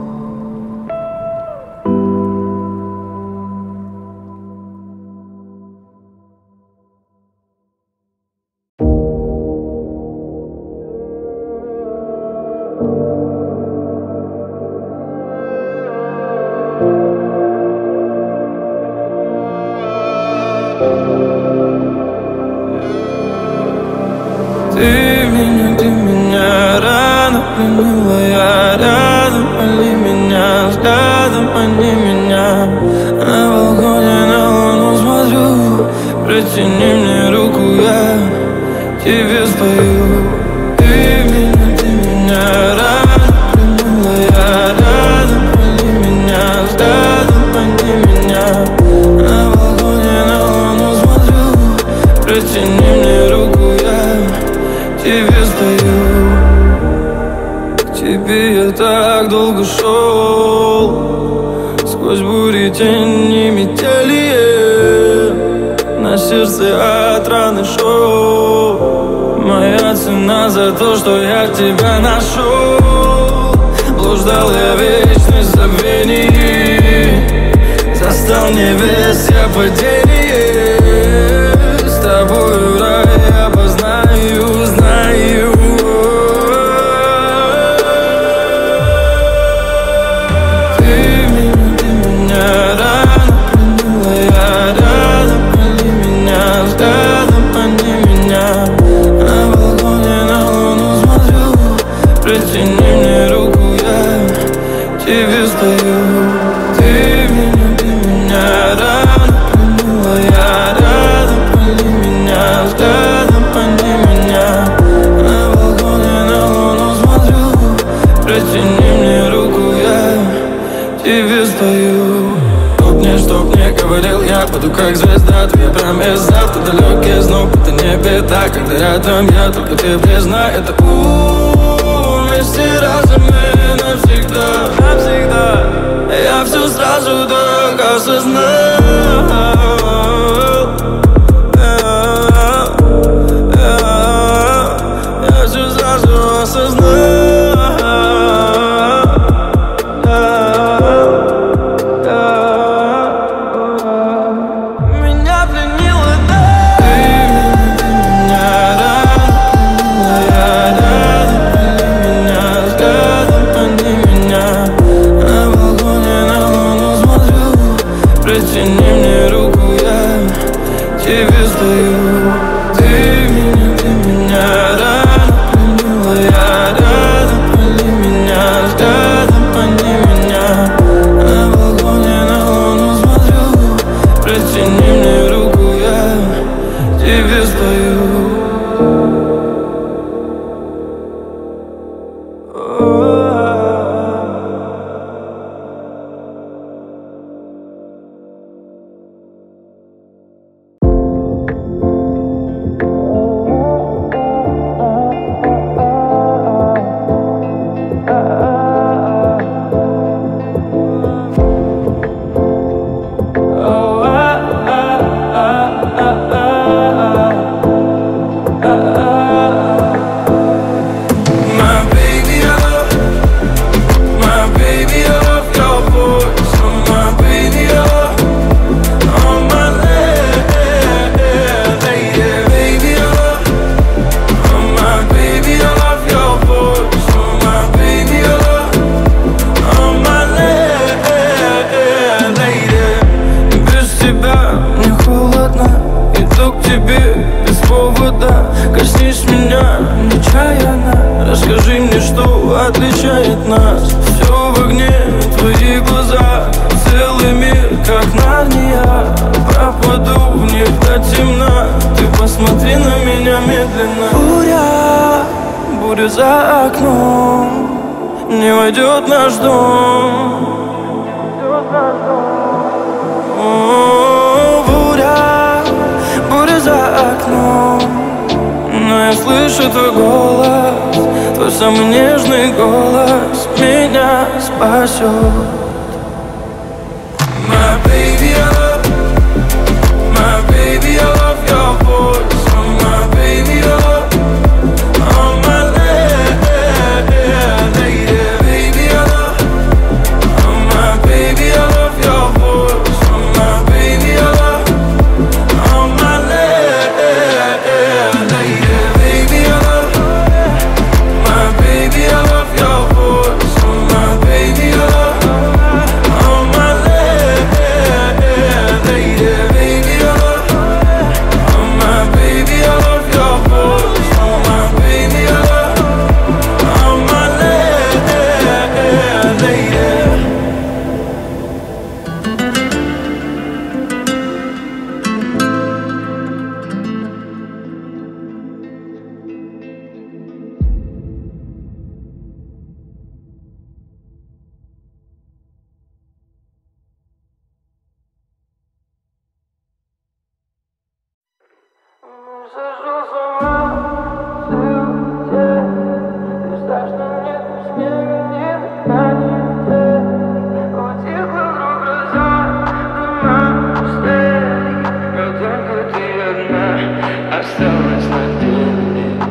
Ты меня, ты меня рано пленила, я рядом, пали меня взглядом, они меня. На балконе на луну смотрю, протяни мне руку, я тебе спою. Ты меня, ты меня рано пленила, я рядом, пали меня взглядом, они меня. На балконе на луну смотрю, протяни мне руку, тебе стою. К тебе я так долго шел, сквозь бури, тени, метели. На сердце от раны шел. Моя цена за то, что я тебя нашел. Блуждал я вечность забвений, застал небес я падение. С тобою рай я познаю, знаю. Ты меня, ты меня рано пленила, я рядом, пали меня взглядом, они меня. На балконе на луну смотрю, протяни мне руку, я тебе стою. Ты меня, ты меня рано пленила, я рядом, пали меня взглядом, они меня. На балконе на луну смотрю, протяни мне руку, я тебе стою. Чтоб мне, чтоб не говорил, я буду как звезда. Твоя промес завтра далекий зноб, это не беда. Когда рядом я, только ты признай это. У вместе разом мы навсегда, навсегда. Я все сразу так осознал. Я все сразу осознал. Меня пленила, да. Ты меня, ты меня рано пленила, я рядом, пали меня взглядом, они меня. На балконе на луну смотрю, протяни мне руку, я тебе стою. Ты меня, ты меня рано пленила, я рядом, пали меня взглядом, они меня. На балконе на луну смотрю, протяни мне руку, я тебе стою. Коснись меня нечаянно, расскажи мне, что отличает нас. Все в огне, твои глаза, целый мир, как Нарния. Пропаду в них до темна, ты посмотри на меня медленно. Буря, буря за окном, не войдет наш дом. О, буря, буря за окном, но я слышу твой голос, твой самый нежный голос меня спасет. My baby, I love осталось на деле.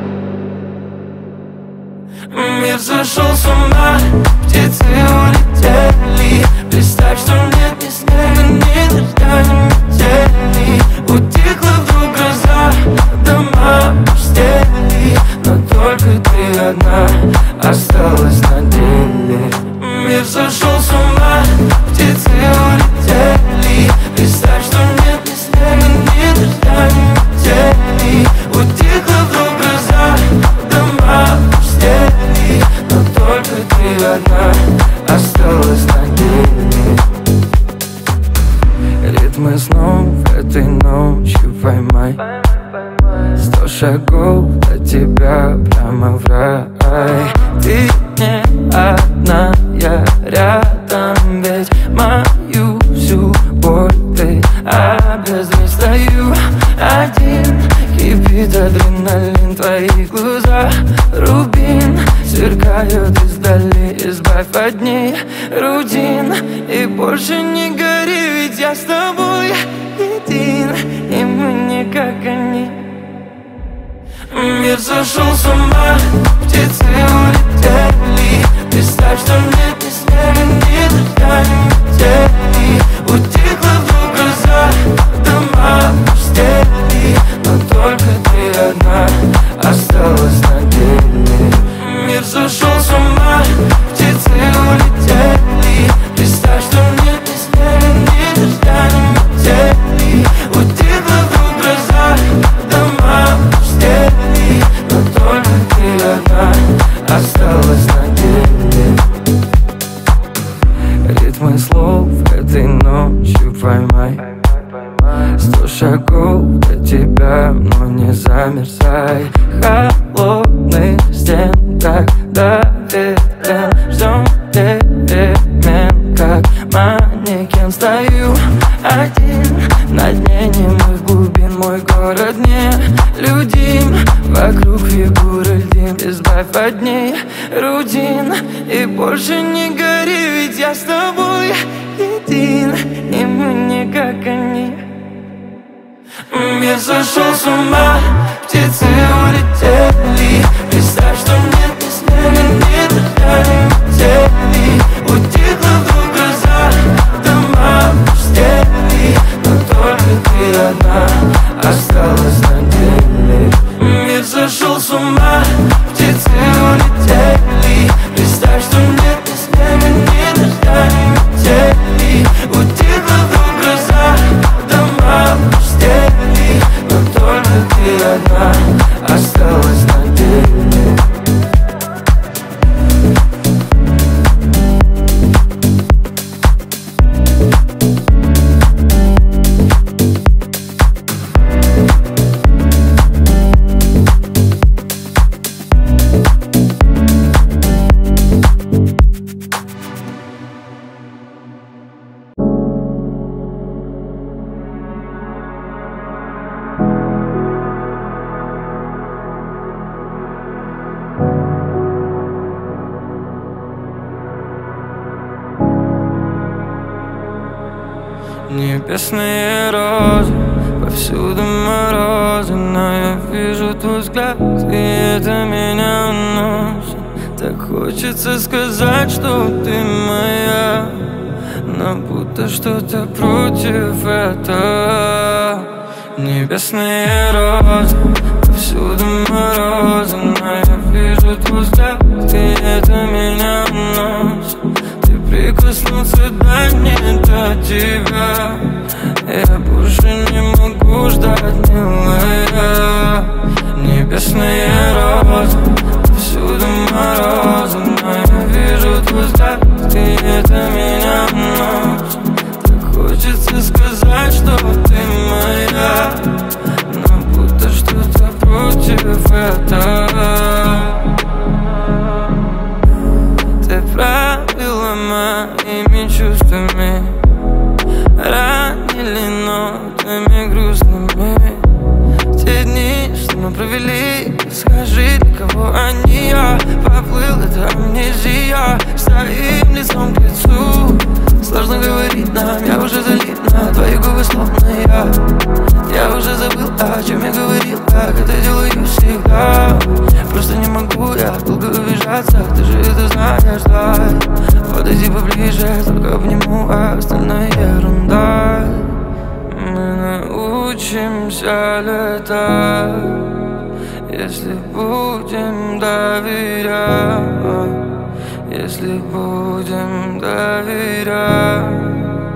Мир сошел с ума, птицы улетели. Представь, что нет ни снега, ни дождя, ни метели. Утихла вдруг гроза, дома пустели, но только ты одна осталась на деле. Мир сошел с ума, птицы улетели. Представь, что нет ни снега, ни дождя, ни метели. Утихла вдруг гроза, дома пустели, но только ты одна осталась на деле. Ритмы снов этой ночью поймай. Сто шагов до тебя прямо в рай. Ты не одна, я рядом, ведь мою всю боль ты обезрей. Стою один, кипит адреналин, твои глаза рубин сверкают издали. Избавь от ней рутин и больше не гори, ведь я с тобой един, и мы не как они. Мир сошел с ума, птицы улетели. Представь, что нет ни снега, ни дождя, ни метели. Утихла вдруг гроза, дома пустели, но только ты одна осталась на деле. Мир сошел с ума, птицы улетели. Представь, что нет ни снега, ни дождя, ни метели. Утихла вдруг гроза, дома пустели, но только ты одна осталась на деле. Ритмы слов этой ночью поймай. Сто шагов до тебя, но не замерзай. Холодных стен, когда ветрен, ждем перемен, как манекен. Стою один на дне немых глубин, мой город не людим. Вокруг фигуры льдин, избавь от ней рутин и больше не гори, ведь я с тобой един, и мы не как они. Мир сошел с ума, птицы улетели. Представь, что нет ни снега, ни дождя, ни метели. Утихла вдруг гроза, дома пустели, но только ты одна осталась на деле. Мир сошел с ума, птицы улетели. Представь, что нет ни снега, ни дождя, ни метели. Утихла вдруг гроза, дома пустели, но только ты одна осталась на деле. Небесные розы, повсюду морозы, но я вижу твой взгляд, и это меня уносит. Так хочется сказать, что ты моя, но будто что-то против этого. Небесные розы, повсюду морозы, но я вижу твой взгляд, и это меня уносит. Прикоснуться до не до тебя, я больше не могу ждать, милая. Небесные розы, всюду морозы, но я вижу твой взгляд, и это меня носит. Так хочется сказать, что ты моя, но будто что-то против этого. Ты правила моими чувствами, ранили нотами грустными. Те дни, что мы провели, скажи, для кого они? Я поплыл, это амнезия, стоим лицом к лицу. Сложно говорить нам, я уже залит на твои губы, словно я. Я уже забыл, о чем я говорил, как обниму, а остальное ерунда. Мы научимся летать, если будем доверять, если будем доверять.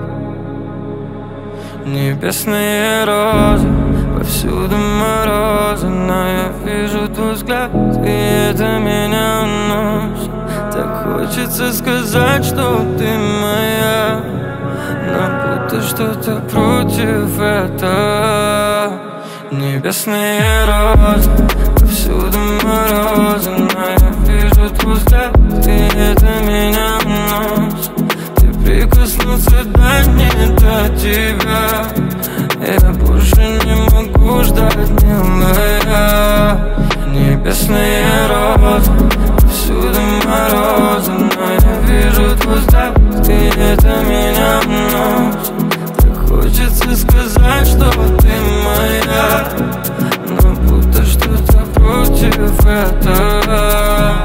Небесные розы, повсюду морозы, но я вижу твой взгляд, и это меня уносит. Так хочется сказать, что ты моя, но будто что-то против этого. Небесные розы, повсюду морозы, но я вижу твой взгляд, и это меня уносит. Ты прикоснуться до не до тебя, я больше не могу ждать, милая. Небесные розы, повсюду морозы, но я вижу твой взгляд, и это меня уносит. Так хочется сказать, что ты моя, но будто что-то против этого.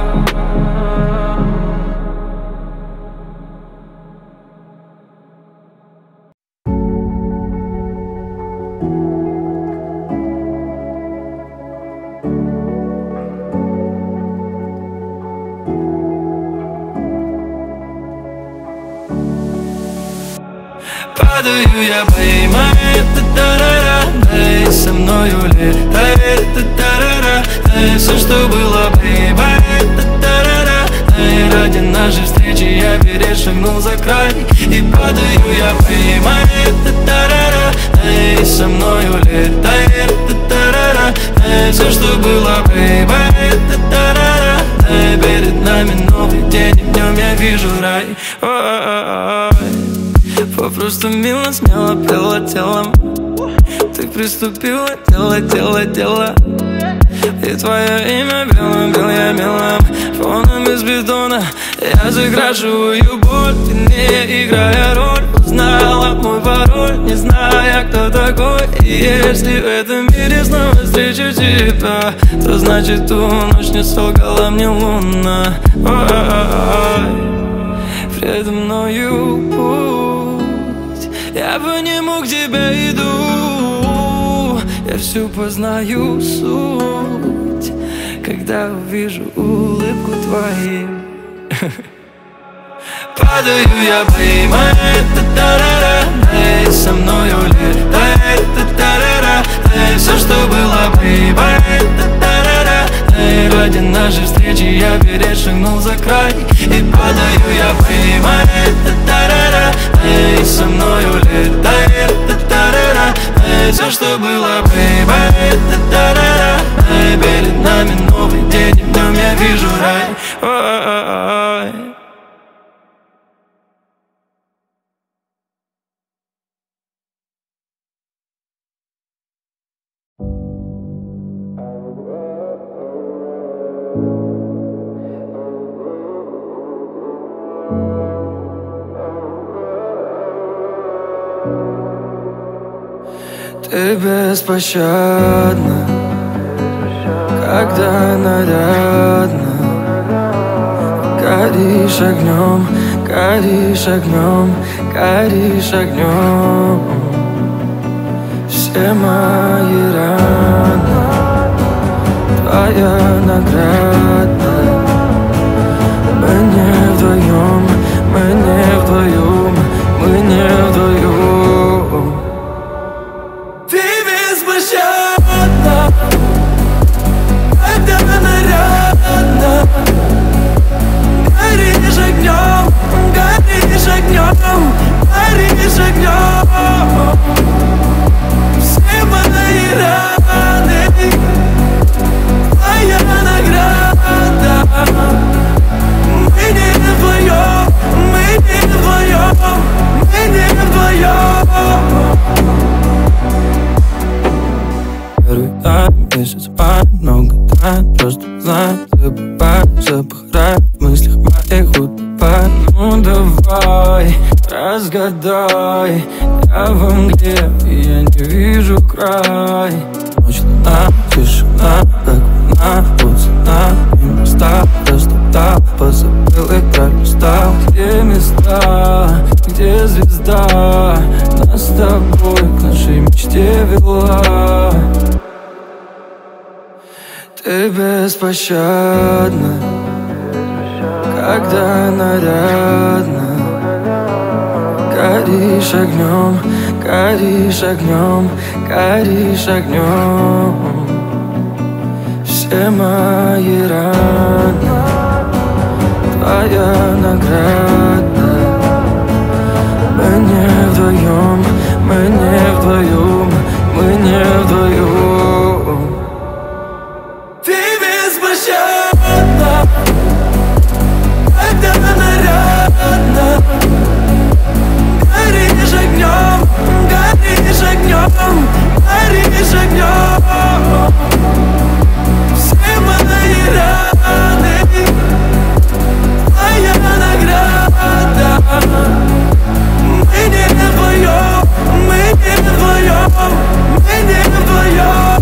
Падаю я, поймай, та-та-ра-ра, эй, со мною летай, та-та-ра-ра, эй, все, что было, поймай, та-та-ра-ра, эй, ради нашей встречи я перешагнул за край. И падаю я, поймай, та-та-ра-ра, эй, со мною летай, та-та-ра-ра, эй, все, что было, поймай, та-та-ра-ра, эй, перед нами новый день, и в нем я вижу рай. О-о-о-ой. Попросту мило, смело пела телом. Ты приступила, дело, дело, дело. И твое имя белым, бел я белым фоном из бетона. Я закрашиваю боль, ты не играя роль. Узнала мой пароль, не зная, кто такой. И если в этом мире снова встречу тебя, то значит ту ночь не солгала мне луна. Ой-ой-ой. Предо мною путь, я по нему к тебе иду. Я всю познаю суть, когда увижу улыбку твою. Падаю я, поймай, та-та-ра-ра, эй, со мною летай, та-та-ра-ра, эй, все, что было, поймай, та-та-ра-ра, эй, ради нашей встречи я перешагнул за край. И падаю я, поймай, та-та-ра-ра, эй, со мною летай, та-та-ра-ра, эй, все, что было, поймай, та-та-ра-ра, эй, перед нами новый день, и в нем я вижу рай. Ой-ой-ой. Ты беспощадна, когда нарядна. Горишь огнем, горишь огнем, горишь огнем. Все мои раны твоя награда. Мы не вдвоем, мы не вдвоем, мы не вдвоем. Ты беспощадна, когда нарядна. Горишь огнем, горишь огнем, горишь огнем. Все мои раны твоя награда. Мы не вдвоем, мы не вдвоем, мы не вдвоем. Первый тайм, месяц май, много тайн. Просто знаю, забывай, запахрай в мыслях моих утопай. Ну давай, разгадай. Я во мгле, и я не вижу край. Ночь, луна, тишина, как луна, вот цена. И моста растоптал, позабыл и пролистал. Где места, вода нас с тобой к нашей мечте вела. Ты беспощадна, когда нарядна. Горишь огнем, горишь огнем, горишь огнем. Все мои раны твоя награда. Мы не вдвоем, мы не вдвоем, мы не вдвоем. Ты беспощадна, когда нарядна. Горишь огнем, горишь огнем, горишь огнем. Все мои раны твоя награда. Мы не вдвоем, мы не вдвоем, мы не вдвоем.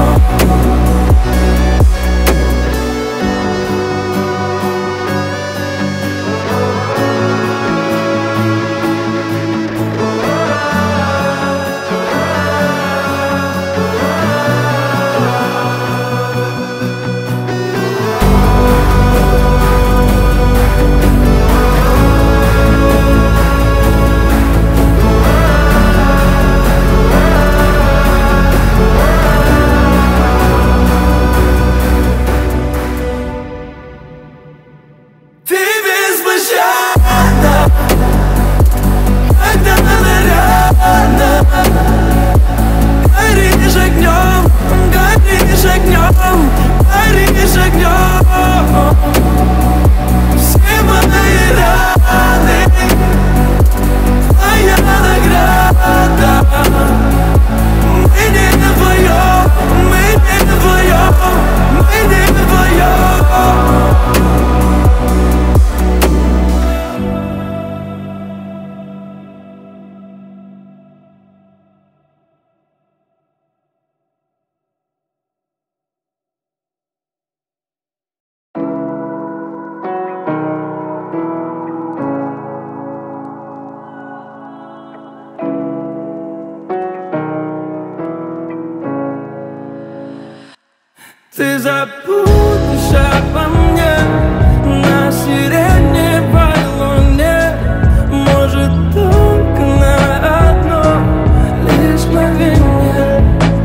Ты забудешь обо мне на сиреневой луне. Может, только на одно лишь мгновение,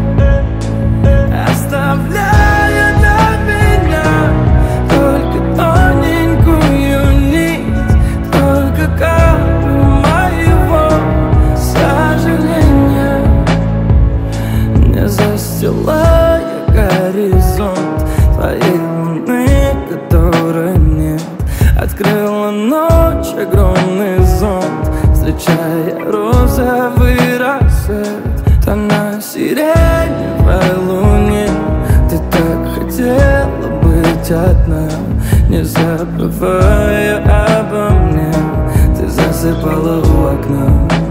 оставляя для меня только тоненькую нить, только каплю моего сожаления. Не застилая горизонт твоей луны, которой нет, открыла ночь огромный зонт, встречая розовый рассвет. Там на сиреневой луне ты так хотела быть одна, не забывая обо мне. Ты засыпала у окна.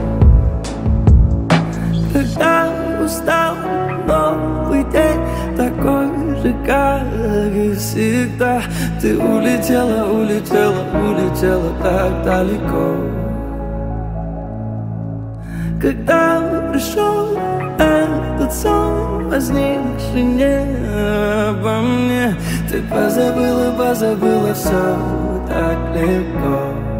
Когда устал новый день, такой же, как и всегда, ты улетела, улетела, улетела так далеко. Когда пришел этот сон, возникший не обо мне, ты позабыла, позабыла все так легко.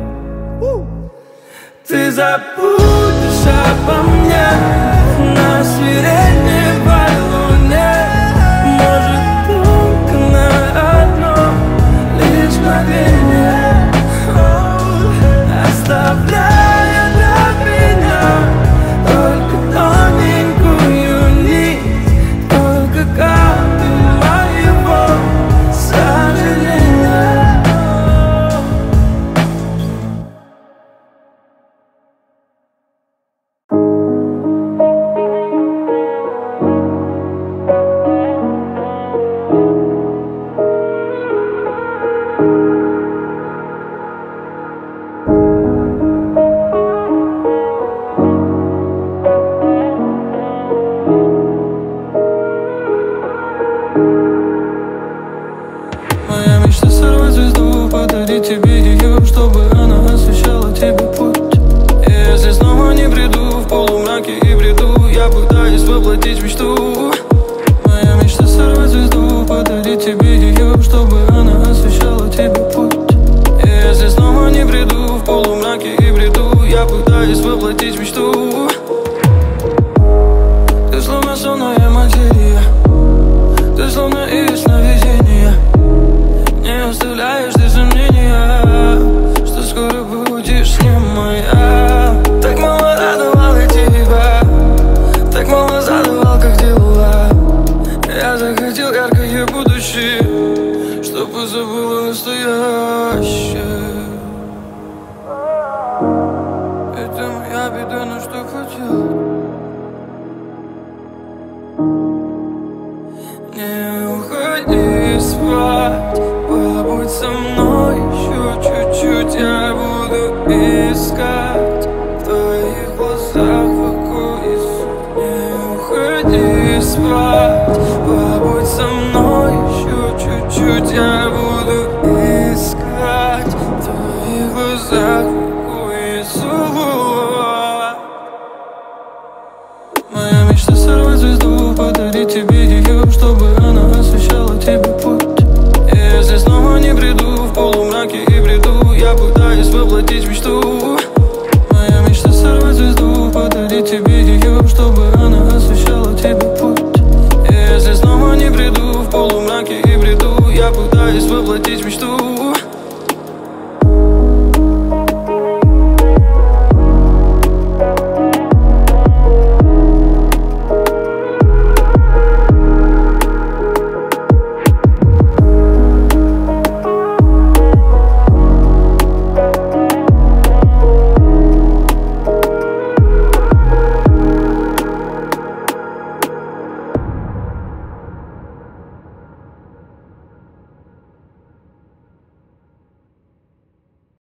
Ты забудешь обо мне на сиреневой луне. Может, только на одно лишь мгновение, оставляя для меня только тоненькую нить, только каплю моего сожаления. Моя мечта сорвать звезду, подарить тебе ее, чтобы она освещала тебе путь. И если снова воплотить мечту. Моя мечта сорвать звезду, подарить тебе ее, чтобы она освещала тебе путь. И если снова не приду в полумраке и бреду, я пытаюсь воплотить мечту. Ты словно сонная материя, ты словно и сновидение. Не оставляешь ты сомнения, что скоро будешь не моя. Так мало радовал я тебя, так мало задавал, как дела. Я захотел яркое будущее, чтобы забыла настоящее. Это моя беда, но что хотел. Не уходи спать, побудь со мной еще чуть-чуть. Я буду искать в твоих глазах покой и суть. Не уходи спать, побудь со мной еще чуть-чуть. Я буду искать в твоих глазах покой и суть. Моя мечта сорвать звезду, подарить тебе ее, чтобы она освещала тебе путь. И если снова не приду в полумраке и бреду, я пытаюсь воплотить мечту. Моя мечта сорвать звезду, подарить тебе ее, чтобы она освещала тебе путь. И если снова не приду в полумраке и бреду, я пытаюсь воплотить мечту.